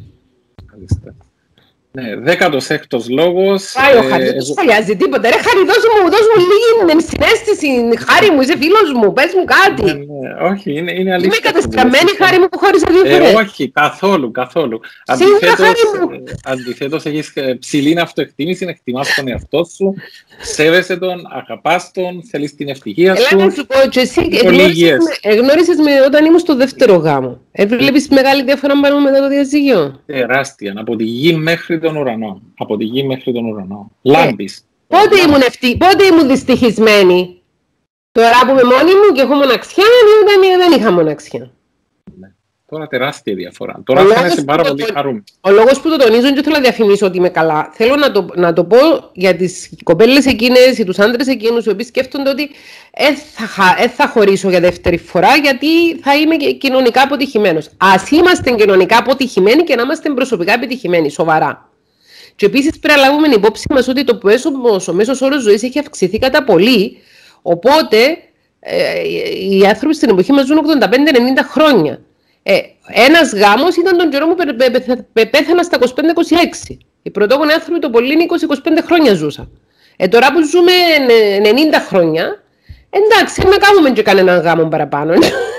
Ναι, 16ος λόγος. Πάει ο Χάρης, δεν σχολιάζει τίποτα. Ρε Χάρη, δώσ' μου λίγη συναίσθηση. Χάρη μου, είσαι φίλος μου, πες μου κάτι. Όχι, είναι αλήθεια. Είμαι κατεστραμμένη, Χάρη μου, που χώρισα 2 φορές. Όχι, καθόλου. Αντιθέτως, έχεις ψηλή αυτοεκτίμηση, εκτιμάς τον εαυτό σου, σέβεσαι τον, αγαπάς τον, θέλεις την ευτυχία σου. Έλα να σου πω, και εσύ εγνώρισες με όταν ήμουν στο δεύτερο γάμο. Βλέπεις μεγάλη διαφορά πάνω μετά το διαζύγιο? Τεράστια, από τη γη μέχρι τον ουρανό. Λάμπεις. Πότε ήμουν δυστυχισμένη? Τώρα που είμαι μόνη μου και έχω μοναξιά, ή όταν δεν είχα μοναξιά? Τώρα τεράστια διαφορά. Τώρα φαίνεσαι πάρα πολύ χαρούμενη. Ο λόγος που το τονίζω και θέλω να διαφημίσω ότι είμαι καλά. Θέλω να το πω για τις κοπέλες εκείνες ή τους άντρες εκείνους οι οποίοι σκέφτονται ότι θα χωρίσω για δεύτερη φορά γιατί θα είμαι κοινωνικά αποτυχημένος. Ας είμαστε κοινωνικά αποτυχημένοι και να είμαστε προσωπικά επιτυχημένοι, σοβαρά. Και επίσης πρέπει να λάβουμε υπόψη μας ότι ο μέσος όρος ζωής έχει αυξηθεί κατά πολύ. Οπότε οι άνθρωποι στην εποχή μας ζουν 85-90 χρόνια. Ένας γάμος ήταν τον καιρό μου πέθανα στα 25-26. Οι πρωτόγονοι άνθρωποι το πολύ είναι 20-25 χρόνια ζούσαν. Τώρα που ζούμε 90 χρόνια, εντάξει, να κάνουμε και κανέναν γάμο παραπάνω.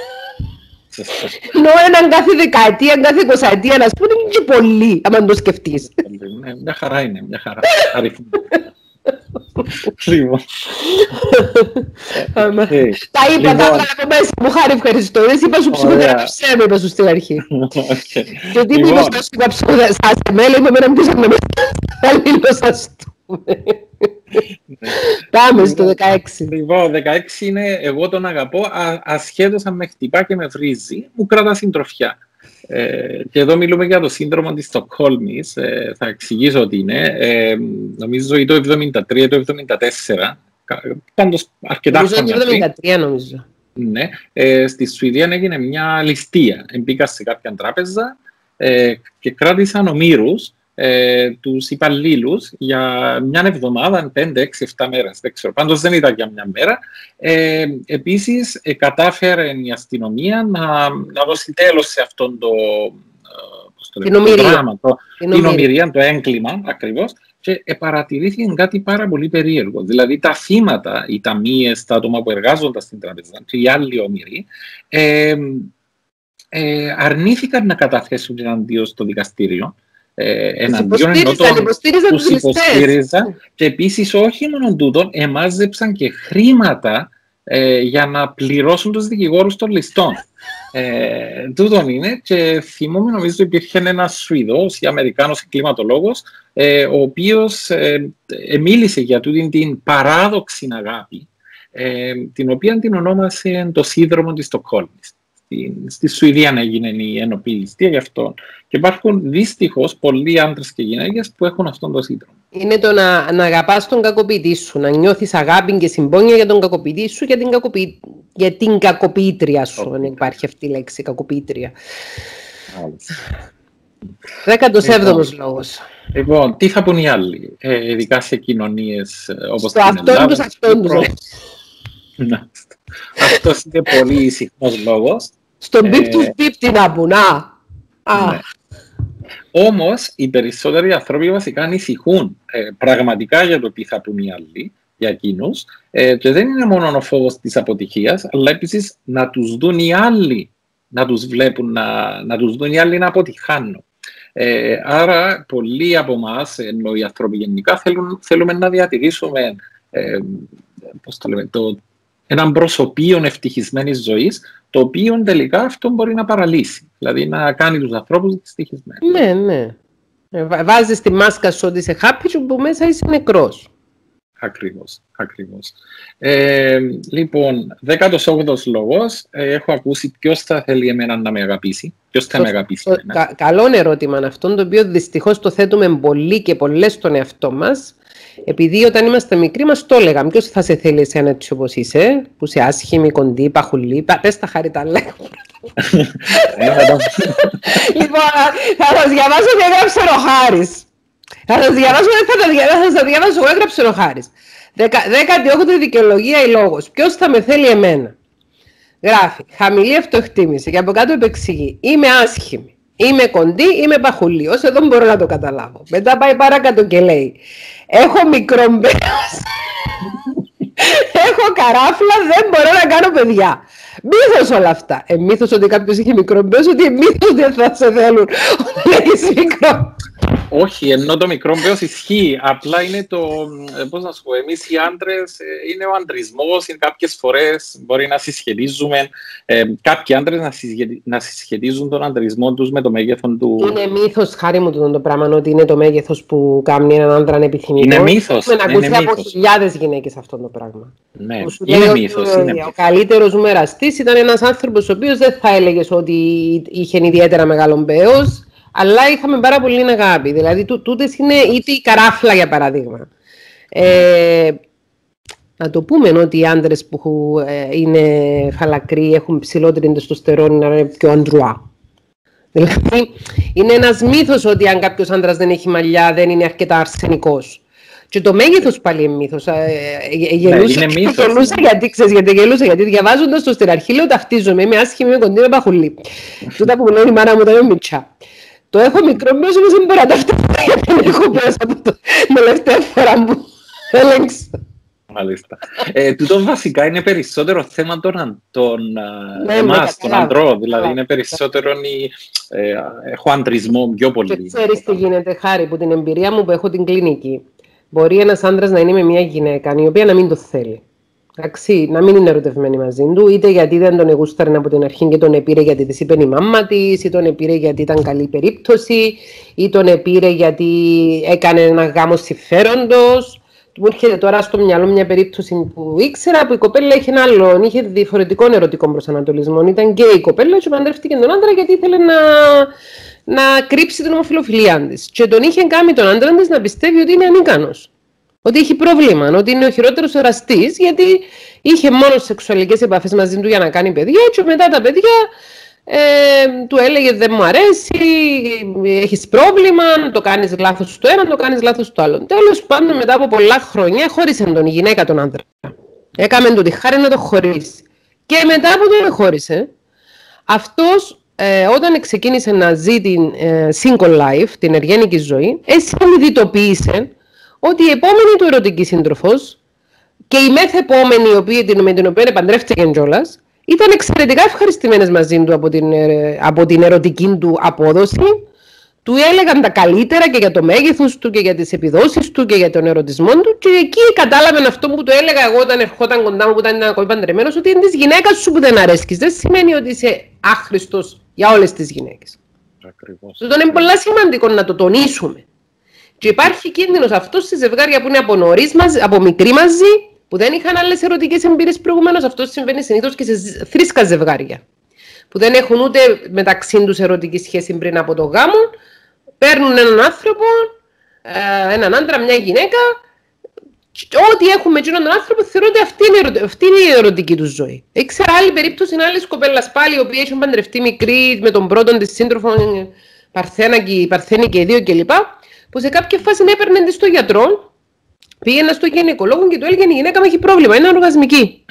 Ενώ έναν κάθε δεκαετία, κάθε 20ετία, να πούμε, είναι και πολύ, άμα το σκεφτείς. Μια χαρά είναι, μια χαρά. Λοιπόν. Τα είπα, τα έβαλα από μέσα μου, χάρη ευχαριστώ. Δεν είπα σου ψυχοθεραπευσέ, με είπα σου στην αρχή. Και τι είπα σου είπα ψυχοθεραπευσέ, με λέει με εμένα μου πούσαμε μέσα, θα λίλωσαστούμε. Πάμε στο 16. Λοιπόν, 16 είναι εγώ τον αγαπώ, ασχέτως αν με χτυπά και με βρίζει, μου κρατά συντροφιά. Και εδώ μιλούμε για το σύνδρομο της Στοκχόλμης. Θα εξηγήσω τι είναι. Νομίζω ή το 1973 ή το 1974. Πάντως αρκετά χρόνια. Νομίζω το 1973 νομίζω. Ναι. Στη Σουηδία έγινε μια ληστεία. Μπήκα σε κάποια τράπεζα και κράτησαν ομήρους τους υπαλλήλους για μια εβδομάδα, 5, 6, 7 μέρες. Δεν ξέρω. Πάντως δεν ήταν για μια μέρα. Επίσης, κατάφερε η αστυνομία να δώσει τέλος σε αυτόν την ομηρία, το έγκλημα ακριβώς. Και παρατηρήθηκε κάτι πάρα πολύ περίεργο. Δηλαδή, τα θύματα, οι ταμείες, τα άτομα που εργάζονταν στην τράπεζα και οι άλλοι ομηροί, αρνήθηκαν να καταθέσουν εναντίον στο δικαστήριο. Τους υποστήριζαν και επίσης όχι μόνο τούτον, εμάζεψαν και χρήματα για να πληρώσουν τους δικηγόρους των ληστών. Τούτον είναι και θυμόμαι, νομίζω υπήρχε ένας Σουηδός ή Αμερικάνος εγκληματολόγος ο οποίος μίλησε για τούτη την παράδοξη αγάπη την οποία την ονόμασε το σύνδρομο της Στοκχόλμης. Στη Σουηδία έγινε η ενοπή ληστεία γι' αυτό. Και υπάρχουν δυστυχώς πολλοί άντρες και γυναίκες που έχουν αυτόν τον σύνδρομο. Είναι το να αγαπάς τον κακοποιητή σου, να νιώθεις αγάπη και συμπόνια για τον κακοποιητή σου και για την κακοποιήτρια σου, αν υπάρχει αυτή η λέξη, κακοποιήτρια. 17ος λόγος. Λοιπόν, τι θα πούν οι άλλοι, ειδικά σε κοινωνίες όπως την Ελλάδα. Αυτός είναι πολύ συχνός λόγος. Στον πιπ τους πιπ τι να πουν, ναι. Όμως, οι περισσότεροι άνθρωποι βασικά ανησυχούν πραγματικά για το τι θα πούν οι άλλοι, για εκείνους, και δεν είναι μόνο ο φόβος της αποτυχίας, αλλά επίσης να τους δουν οι άλλοι, να τους βλέπουν, να τους δουν οι άλλοι να αποτυχάνουν. Άρα, πολλοί από εμάς, ενώ οι άνθρωποι γενικά, θέλουμε να διατηρήσουμε έναν προσωπείο ευτυχισμένης ζωής, το οποίο τελικά αυτό μπορεί να παραλύσει. Δηλαδή να κάνει τους ανθρώπους δυστυχισμένους. Ναι, ναι. Βάζεις τη μάσκα σου ότι είσαι happy και που μέσα είσαι νεκρός. Ακριβώς. Λοιπόν, 18ος λόγος, έχω ακούσει ποιος θα θέλει εμένα να με αγαπήσει. Ποιος θα με αγαπήσει εμένα. Καλό ερώτημα αυτό, το οποίο δυστυχώς το θέτουμε πολύ και πολλές στον εαυτό μας. Επειδή όταν είμαστε μικροί μας το έλεγαν, ποιος θα σε θέλει εσένα έτσι όπως είσαι, που είσαι άσχημη, κοντή, παχουλή, πες τα χαριτά λέγω. Λοιπόν, θα σας διαβάσω και έγραψε ο Χάρης. Θα σας διαβάσω, θα σας διαβάσω, εγώ έγραψε ο Χάρης. 18η δικαιολογία ή λόγος. Ποιος θα με θέλει εμένα. Γράφει, χαμηλή αυτοεκτίμηση και από κάτω επεξηγεί. Είμαι άσχημη, είμαι κοντή, είμαι παχουλή. Ως εδώ μπορώ να το καταλάβω. Μετά πάει παρακάτω και λέει, έχω μικρομπέος, έχω καράφλα, δεν μπορώ να κάνω παιδιά. Μύθος όλα αυτά. Μύθος ότι κάποιος είχε μικρομπέος, ότι μύθος δεν θα σε θέλουν όταν έχεις μικρό. Όχι, ενώ το μικρό μπέος ισχύει. Απλά είναι το, πώς να σου πω, εμείς οι άντρες, είναι ο αντρισμός, είναι κάποιες φορές μπορεί να συσχετίζουμε, κάποιοι άντρες να συσχετίζουν τον αντρισμό τους με το μέγεθος του... Είναι μύθος, χάρη μου το πράγμα, ότι είναι το μέγεθος που κάνει έναν άντρα ανεπιθυμητό. Είναι μύθος. Έχουμε ακούσει από χιλιάδες γυναίκες αυτό το πράγμα. Ναι, είναι μύθος. Ο καλύτερος μου εραστής ήταν ένας άνθρωπος ο οποίος δεν θα έλεγες ότι είχε ιδιαίτερα μεγάλο μπέος, αλλά είχαμε πάρα πολύ αγάπη. Δηλαδή, τούτες είναι είτε η καράφλα, για παράδειγμα. Να το πούμε ότι οι άντρες που είναι φαλακροί, έχουν ψηλότερη τεστοστερόνη, να είναι πιο αντρουά. Δηλαδή, είναι ένας μύθος ότι αν κάποιος άντρας δεν έχει μαλλιά, δεν είναι αρκετά αρσενικός. Και το μέγεθος πάλι είναι μύθος. Γελούσα γιατί διαβάζοντας το στην αρχή λέω ταυτίζομαι, είμαι άσχημη, είμαι κοντή, είμαι παχουλή. Τούτα που μου λέει η μάνα μου όταν είμαι μητσά. Το έχω μικρό μπέος, όμως δεν μπορώ να ταυτιστώ, γιατί δεν έχω μπέος από το τελευταία φορά που έλεγξα. Μάλιστα. Τούτο βασικά είναι περισσότερο θέμα εμάς, των αντρών. Δηλαδή είναι περισσότερο έχω αντρισμό πιο πολύ. Και ξέρεις τι γίνεται, χάρη, που την εμπειρία μου που έχω την κλινική. Μπορεί ένας άντρας να είναι με μια γυναίκα η οποία να μην το θέλει. Εντάξει, να μην είναι ερωτευμένη μαζί του, είτε γιατί δεν τον εγούσταρε από την αρχή και τον επήρε γιατί της είπε η μάμα της, ή τον επήρε γιατί ήταν καλή περίπτωση, ή τον επήρε γιατί έκανε ένα γάμο συμφέροντος. Μου έρχεται τώρα στο μυαλό μια περίπτωση που ήξερα που η κοπέλα είχε διαφορετικό ερωτικό προσανατολισμό. Ήταν και η κοπέλα και παντρεύτηκε τον άντρα γιατί ήθελε να κρύψει την ομοφυλοφιλία της. Και τον είχε κάνει τον άντρα της να πιστεύει ότι είναι ανίκανος. Ότι έχει πρόβλημα, ότι είναι ο χειρότερος εραστής, γιατί είχε μόνο σεξουαλικές επαφές μαζί του για να κάνει παιδιά, και μετά τα παιδιά του έλεγε δεν μου αρέσει, έχεις πρόβλημα, το κάνεις λάθος στο ένα, το κάνεις λάθος στο άλλο. Τέλος πάντων, μετά από πολλά χρόνια, χώρισε τον η γυναίκα τον άντρα. Έκαμε του τη χάρη να το χωρίσει. Και μετά από το χώρισε, αυτός όταν ξεκίνησε να ζει την single life, την εργένικη ζωή, συνειδητοποίησε ότι η επόμενη του ερωτική σύντροφος και η μεθεπόμενη με την οποία παντρεύτηκε κιόλας ήταν εξαιρετικά ευχαριστημένες μαζί του από την ερωτική του απόδοση. Του έλεγαν τα καλύτερα και για το μέγεθος του και για τις επιδόσεις του και για τον ερωτισμό του, και εκεί κατάλαβε αυτό που του έλεγα εγώ όταν ερχόταν κοντά μου που ήταν ακόμη παντρεμένος, ότι είναι της γυναίκας σου που δεν αρέσκεις. Δεν σημαίνει ότι είσαι άχρηστος για όλες τις γυναίκες. Ακριβώς. Αυτό είναι πολύ σημαντικό να το τονίσουμε. Και υπάρχει κίνδυνος αυτό σε ζευγάρια που είναι από νωρίς από μικρή μαζί, που δεν είχαν άλλες ερωτικές εμπειρίες προηγουμένως. Αυτό συμβαίνει συνήθως και σε θρήσκα ζευγάρια. Που δεν έχουν ούτε μεταξύ τους ερωτική σχέση πριν από το γάμο, παίρνουν έναν άνθρωπο, έναν άντρα, μια γυναίκα, ό,τι έχουν με εκείνον τον άνθρωπο θεωρώ ότι αυτή είναι η ερωτική του ζωή. Ήξερα άλλη περίπτωση, είναι άλλη κοπέλα πάλι, η οποία έχει παντρευτεί μικρή με τον πρώτον της σύντροφο, Παρθένη και οι δύο κλπ. Που σε κάποια φάση έπαιρνε τη στο γιατρό, πήγαινε στο γυναικολόγο και του έλεγε η γυναίκα μου έχει πρόβλημα, είναι οργασμική.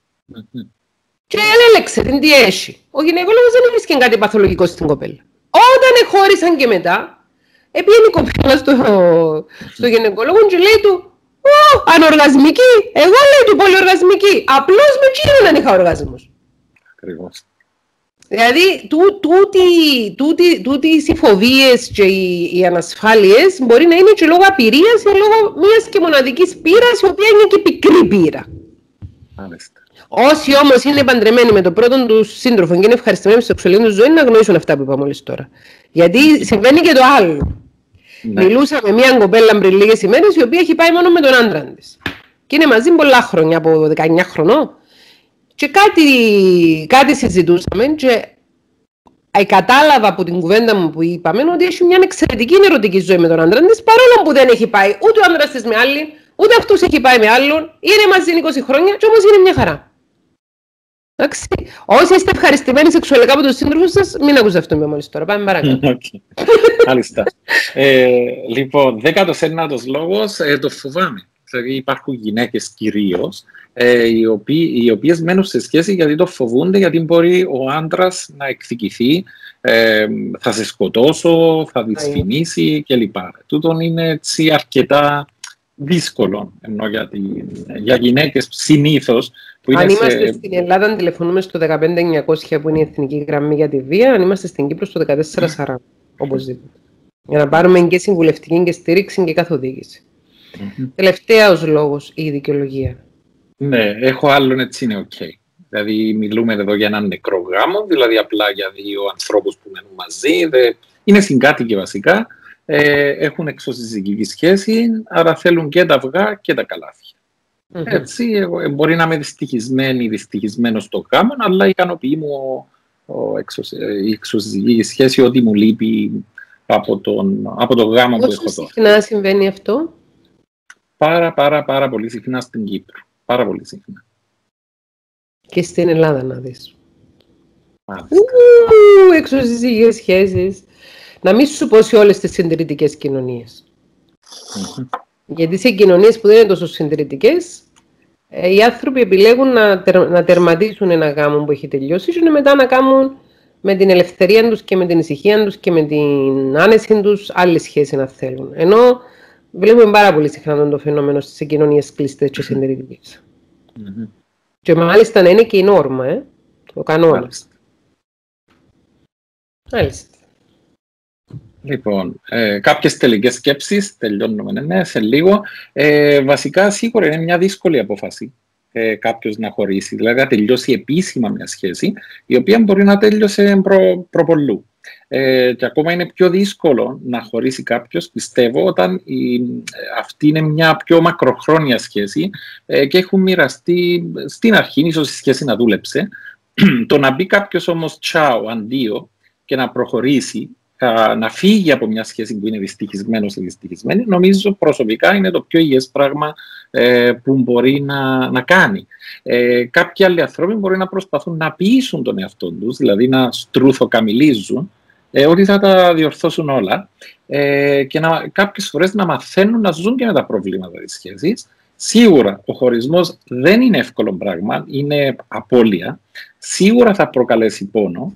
Και έλεξε την τι έχει. Ο γυναικολόγος δεν βρίσκε κάτι παθολογικό στην κοπέλα. Όταν χώρισαν και μετά, πήγαινε η κοπέλα στο γυναικολόγο και λέει του ανοργασμική. Εγώ λέει του πολυοργασμική. Απλώς με εκείνον δεν είχα οργασμούς. Ακριβώς. Δηλαδή, τούτες οι φοβίες και οι ανασφάλειες μπορεί να είναι και λόγω απειρίας ή λόγω μιας και μοναδικής πείρας, η οποία είναι και πικρή πείρα. Μάλιστα. Όσοι όμως είναι παντρεμένοι με τον πρώτον του σύντροφο και είναι ευχαριστημένοι στη σεξουαλική του ζωή, να γνωρίσουν αυτά που είπα μόλις τώρα. Γιατί συμβαίνει και το άλλο. Ναι. Μιλούσα με μια κοπέλα πριν λίγες ημέρες, η οποία έχει πάει μόνο με τον άντρα της. Και είναι μαζί πολλά χρόνια, από 19 χρονών. Και κάτι συζητούσαμε και κατάλαβα από την κουβέντα μου που είπαμε ότι έχει μια εξαιρετική ερωτική ζωή με τον άντρα της, παρόλο που δεν έχει πάει ούτε ο άντρας της με άλλη, ούτε αυτός έχει πάει με άλλον, είναι μαζί 20 χρόνια και όμως είναι μια χαρά. Εντάξει. Όσοι είστε ευχαριστημένοι σεξουαλικά από τον σύντροφο σας, μην ακούσετε αυτό με μόλις τώρα. Πάμε παρακάτω. Μάλιστα. Λοιπόν, 19ος λόγος, το φοβάμαι. Δηλαδή υπάρχουν γυναίκες κυρίως, οι οποίες μένουν σε σχέση γιατί το φοβούνται, γιατί μπορεί ο άντρας να εκδικηθεί, θα σε σκοτώσω, θα δυσφημίσει κλπ. Τούτον είναι έτσι αρκετά δύσκολο, ενώ για γυναίκες συνήθως. Αν είμαστε στην Ελλάδα, τηλεφωνούμε στο 15900 που είναι η εθνική γραμμή για τη βία, αν είμαστε στην Κύπρο στο 1440, οπωσδήποτε. Για να πάρουμε και συμβουλευτική και στήριξη και καθοδήγηση. Τελευταίος λόγος, η δικαιολογία. Ναι, έχω άλλον έτσι είναι οκ. Δηλαδή μιλούμε εδώ για έναν νεκρό γάμο, δηλαδή απλά για δύο ανθρώπους που μένουν μαζί, είναι συγκάτοικοι βασικά, έχουν εξωσυζυγική σχέση, άρα θέλουν και τα αυγά και τα καλάθια. Έτσι, μπορεί να είμαι δυστυχισμένος στο γάμο, αλλά ικανοποιεί μου η εξωσυζυγική σχέση ότι μου λείπει από το γάμο που έχω τώρα. Πόσο συχνά συμβαίνει αυτό? Πάρα πολύ συχνά στην Κύπρο. Πάρα πολύ συχνά. Και στην Ελλάδα να δεις. Εξωσυζυγικές σχέσεις. Να μην σου πω σε όλες τις συντηρητικές κοινωνίες. Γιατί σε κοινωνίες που δεν είναι τόσο συντηρητικές, οι άνθρωποι επιλέγουν να τερματίσουν ένα γάμο που έχει τελειώσει και μετά να κάνουν με την ελευθερία τους και με την ησυχία τους και με την άνεση τους άλλη σχέση να θέλουν. Ενώ βλέπουμε πάρα πολύ συχνά το φαινόμενο στις κοινωνίες κλειστές και συντηρητικές. Και μάλιστα να είναι και η νόρμα, το κανόνα. Μάλιστα. Λοιπόν, κάποιες τελικές σκέψεις, τελειώνουμε σε λίγο. Βασικά, σίγουρα είναι μια δύσκολη απόφαση κάποιος να χωρίσει, δηλαδή να τελειώσει επίσημα μια σχέση, η οποία μπορεί να τέλειωσε προπολού. Και ακόμα είναι πιο δύσκολο να χωρίσει κάποιος, πιστεύω, όταν αυτή είναι μια πιο μακροχρόνια σχέση και έχουν μοιραστεί στην αρχή, ίσως η σχέση να δούλεψε. Το να μπει κάποιος όμως τσάου, αντίο, και να προχωρήσει, να φύγει από μια σχέση που είναι δυστυχισμένος ή δυστυχισμένη, νομίζω προσωπικά είναι το πιο υγιές πράγμα που μπορεί να κάνει. Κάποιοι άλλοι άνθρωποι μπορεί να προσπαθούν να πείσουν τον εαυτό τους, δηλαδή να στρούθοκαμιλίζουν, ότι θα τα διορθώσουν όλα και κάποιες φορές να μαθαίνουν να ζουν και με τα προβλήματα της σχέσης. Σίγουρα ο χωρισμός δεν είναι εύκολο πράγμα, είναι απώλεια. Σίγουρα θα προκαλέσει πόνο.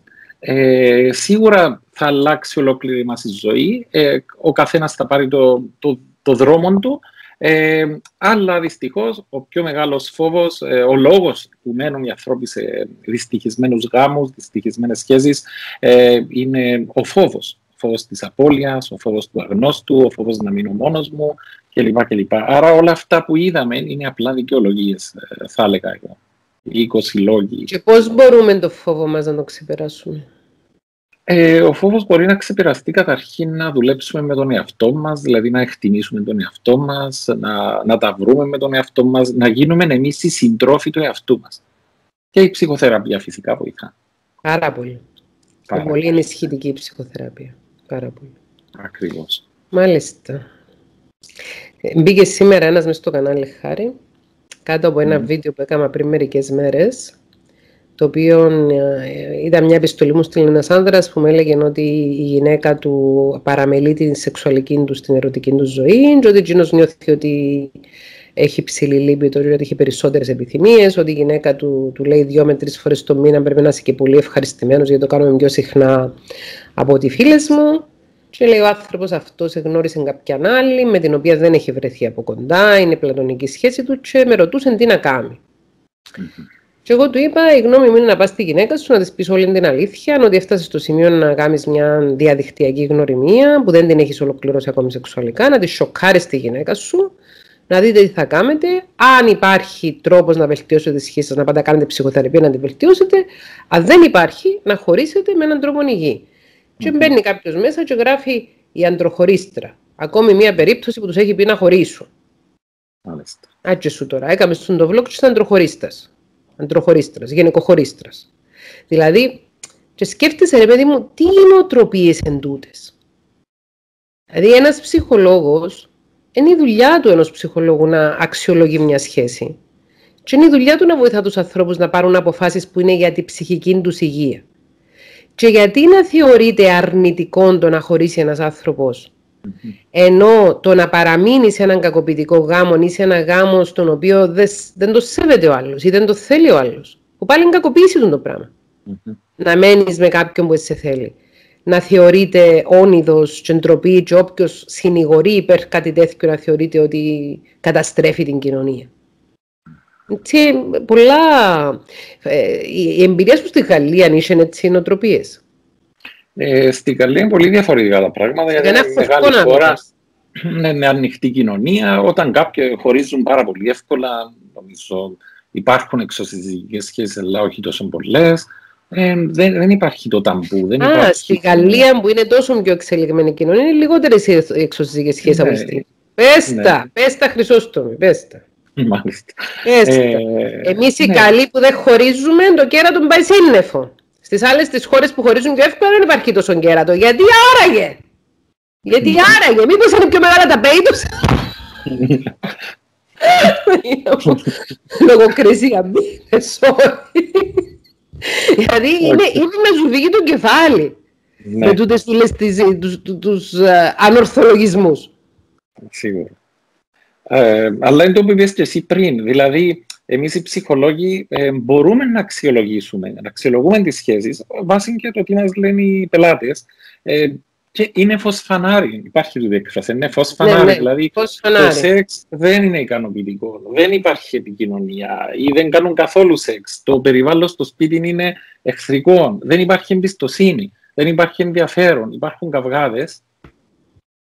Σίγουρα θα αλλάξει ολόκληρη μας η ζωή. Ο καθένας θα πάρει το δρόμο του. Αλλά δυστυχώς ο πιο μεγάλος φόβος, ο λόγος που μένουν οι άνθρωποι σε δυστυχισμένους γάμους, δυστυχισμένες σχέσεις, είναι ο φόβος. Ο φόβος της απώλειας, ο φόβος του αγνώστου, ο φόβος να μείνω μόνος μου κλπ. Άρα όλα αυτά που είδαμε είναι απλά δικαιολογίες, θα έλεγα εγώ. 20 λόγοι. Και πώς μπορούμε το φόβο μας να το ξεπεράσουμε? Ο φόβος μπορεί να ξεπεραστεί καταρχήν να δουλέψουμε με τον εαυτό μας, δηλαδή να εκτιμήσουμε τον εαυτό μας, να τα βρούμε με τον εαυτό μας, να γίνουμε εμείς οι συντρόφοι του εαυτού μας. Και η ψυχοθεραπεία φυσικά βοηθά. Πάρα πολύ. Πολύ ενισχυτική η ψυχοθεραπεία. Πάρα πολύ. Ακριβώς. Μάλιστα. Μπήκε σήμερα ένας μες στο κανάλι, Χάρη, κάτω από ένα βίντεο που έκανα πριν μερικές μέρες, το οποίο ήταν μια επιστολή μου στην ένας άνδρας που μου έλεγε ότι η γυναίκα του παραμελεί την σεξουαλική του, την ερωτική του ζωή, και ότι εκείνος νιώθει ότι έχει ψηλή λίμπητο, ότι έχει περισσότερες επιθυμίες, ότι η γυναίκα του λέει 2 με 3 φορές το μήνα πρέπει να είσαι και πολύ ευχαριστημένος, γιατί το κάνουμε πιο συχνά από τις φίλες μου. Και λέει ο άνθρωπος αυτός γνώρισε κάποιαν άλλη, με την οποία δεν έχει βρεθεί από κοντά, είναι πλατωνική σχέση του, και με ρωτούσε τι να κάνει. Και εγώ του είπα: η γνώμη μου είναι να πας στη γυναίκα σου, να της πεις όλη την αλήθεια, ότι έφτασε στο σημείο να κάνεις μια διαδικτυακή γνωριμία που δεν την έχεις ολοκληρώσει ακόμη σεξουαλικά, να τη σοκάρεις τη γυναίκα σου, να δείτε τι θα κάνετε. Αν υπάρχει τρόπος να βελτιώσετε τη σχέση σας, να πάτε κάνετε ψυχοθεραπεία να τη βελτιώσετε. Αν δεν υπάρχει, να χωρίσετε με έναν τρόπο υγιή. Και μπαίνει κάποιος μέσα και γράφει η αντροχωρίστρα. Ακόμη μια περίπτωση που τους έχει πει να χωρίσουν. Μάλιστα. Άτσε σου τώρα, έκαμε στον το vlog και ήταν αντροχωρίστρας, γενικοχωρίστρας. Δηλαδή, και σκέφτεσαι, ρε παιδί μου, τι νοοτροπίες εν τούτες. Δηλαδή, ένας ψυχολόγος, είναι η δουλειά του ενός ψυχολόγου να αξιολογεί μια σχέση. Και είναι η δουλειά του να βοηθά τους ανθρώπους να πάρουν αποφάσεις που είναι για την ψυχική τους υγεία. Και γιατί να θεωρείται αρνητικό το να χωρίσει ένας άνθρωπος, ενώ το να παραμείνει σε έναν κακοποιητικό γάμο ή σε έναν γάμο στον οποίο δεν το σέβεται ο άλλος ή δεν το θέλει ο άλλος, που πάλι είναι κακοποίηση του το πράγμα. Να μένεις με κάποιον που σε θέλει. Να θεωρείται όνειδος και ντροπή, και όποιος συνηγορεί υπέρ κάτι τέτοιο να θεωρείται ότι καταστρέφει την κοινωνία. Έτσι, πολλά... η εμπειρία σου στη Γαλλία είχε έτσι νοοτροπίες? Στη Γαλλία είναι πολύ διαφορετικά τα πράγματα, γιατί είναι μεγάλη χώρα, είναι ανοιχτή κοινωνία. Όταν κάποιοι χωρίζουν πάρα πολύ εύκολα, νομίζω υπάρχουν εξωσυζυγικές σχέσεις, αλλά όχι τόσο πολλές. Δεν υπάρχει το ταμπού. Στη Γαλλία, που είναι τόσο πιο εξελιγμένη κοινωνία, είναι λιγότερες οι εξωσυζυγικές σχέσεις από αυτή. Πες τα, Χρυσόστομη, πες τα. Μάλιστα. Εμείς οι καλοί που δεν χωρίζουμε, το κέρατο πάει σύννεφο. Στις άλλες τις χώρες που χωρίζουν πιο εύκολα δεν υπάρχει τόσο κέρατο. Γιατί άραγε? Μήπως είναι πιο μεγάλα τα πέη τους? Λογοκρισία, γιατί είναι να σου φύγει το κεφάλι με τούτες τους ανορθολογισμούς. Σίγουρα. Αλλά είναι το που είπες και εσύ πριν. Δηλαδή, εμείς οι ψυχολόγοι μπορούμε να αξιολογούμε τις σχέσεις βάσει και το τι μας λένε οι πελάτες. Και είναι φως φανάρι. Υπάρχει το έκφραση. Είναι φως φανάρι. Δηλαδή, το σεξ δεν είναι ικανοποιητικό. Δεν υπάρχει επικοινωνία ή δεν κάνουν καθόλου σεξ. Το περιβάλλον στο σπίτι είναι εχθρικό. Δεν υπάρχει εμπιστοσύνη. Δεν υπάρχει ενδιαφέρον. Υπάρχουν καυγάδες.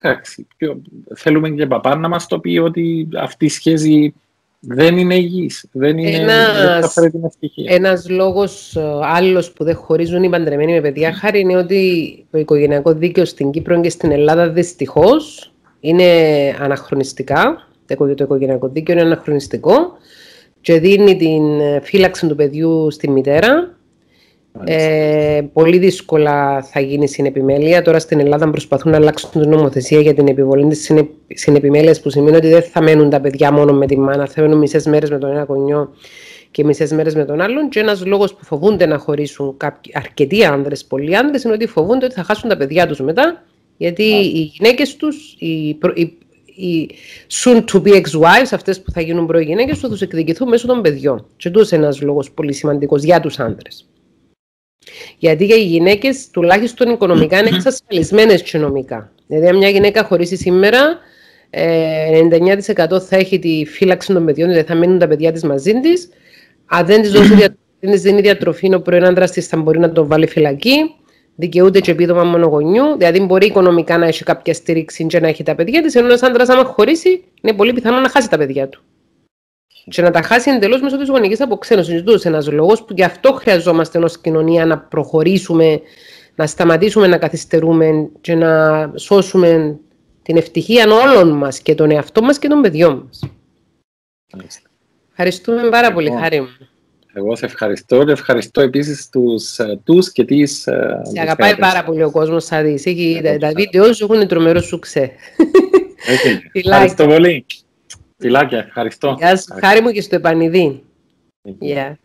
Εντάξει, θέλουμε και παπά να μας το πει ότι αυτή η σχέση δεν είναι υγιής, δεν θα την ευτυχία. Ένας λόγος άλλος που δεν χωρίζουν οι παντρεμένοι με παιδιά χάρη είναι ότι το οικογενειακό δίκαιο στην Κύπρο και στην Ελλάδα δυστυχώς είναι αναχρονιστικά. Το οικογενειακό δίκαιο είναι αναχρονιστικό και δίνει την φύλαξη του παιδιού στη μητέρα. Πολύ δύσκολα θα γίνει συνεπιμέλεια. Τώρα στην Ελλάδα προσπαθούν να αλλάξουν την νομοθεσία για την επιβολή της συνεπιμέλειας, που σημαίνει ότι δεν θα μένουν τα παιδιά μόνο με τη μάνα, θα μένουν μισές μέρες με τον ένα γονιό και μισές μέρες με τον άλλον. Και ένας λόγος που φοβούνται να χωρίσουν αρκετοί άνδρες, πολλοί άνδρες, είναι ότι φοβούνται ότι θα χάσουν τα παιδιά τους μετά, γιατί οι γυναίκες τους, οι soon-to-be ex-wives, αυτές που θα γίνουν πρώοι-γυναίκες, θα τους εκδικηθούν μέσω των παιδιών. Και τούτος είναι ένας λόγος πολύ σημαντικός για τους άνδρες. Γιατί για οι γυναίκες, τουλάχιστον οικονομικά, είναι εξασφαλισμένες και νομικά. Δηλαδή, αν μια γυναίκα χωρίσει σήμερα, 99% θα έχει τη φύλαξη των παιδιών, δηλαδή θα μείνουν τα παιδιά της μαζί της. Αν δεν της δίνει διατροφή, ο πρώην άντρας της θα μπορεί να τον βάλει φυλακή. Δικαιούται και επίδομα μονογονιού, δηλαδή μπορεί οικονομικά να έχει κάποια στήριξη και να έχει τα παιδιά της, ενώ ένας άντρας, άμα χωρίσει, είναι πολύ πιθανό να χάσει τα παιδιά του. Και να τα χάσει εντελώς μέσω της γονικής αποξένωσης. Είναι ένας λόγος που γι' αυτό χρειαζόμαστε ως κοινωνία να προχωρήσουμε, να σταματήσουμε να καθυστερούμε και να σώσουμε την ευτυχία όλων μας και τον εαυτό μας και των παιδιών μας. Ευχαριστούμε πάρα πολύ, Χάρη μου. Εγώ σε ευχαριστώ και ευχαριστώ επίσης τους και τις... Σε αγαπάει πάρα πολύ ο κόσμος, θα δεις. Τα βίντεο σου έχουν τρομερό σουξέ. Ευχαριστώ πολύ. Φιλάκια, ευχαριστώ. Γεια σου, Χάρη μου, και στο επανειδή. Γεια.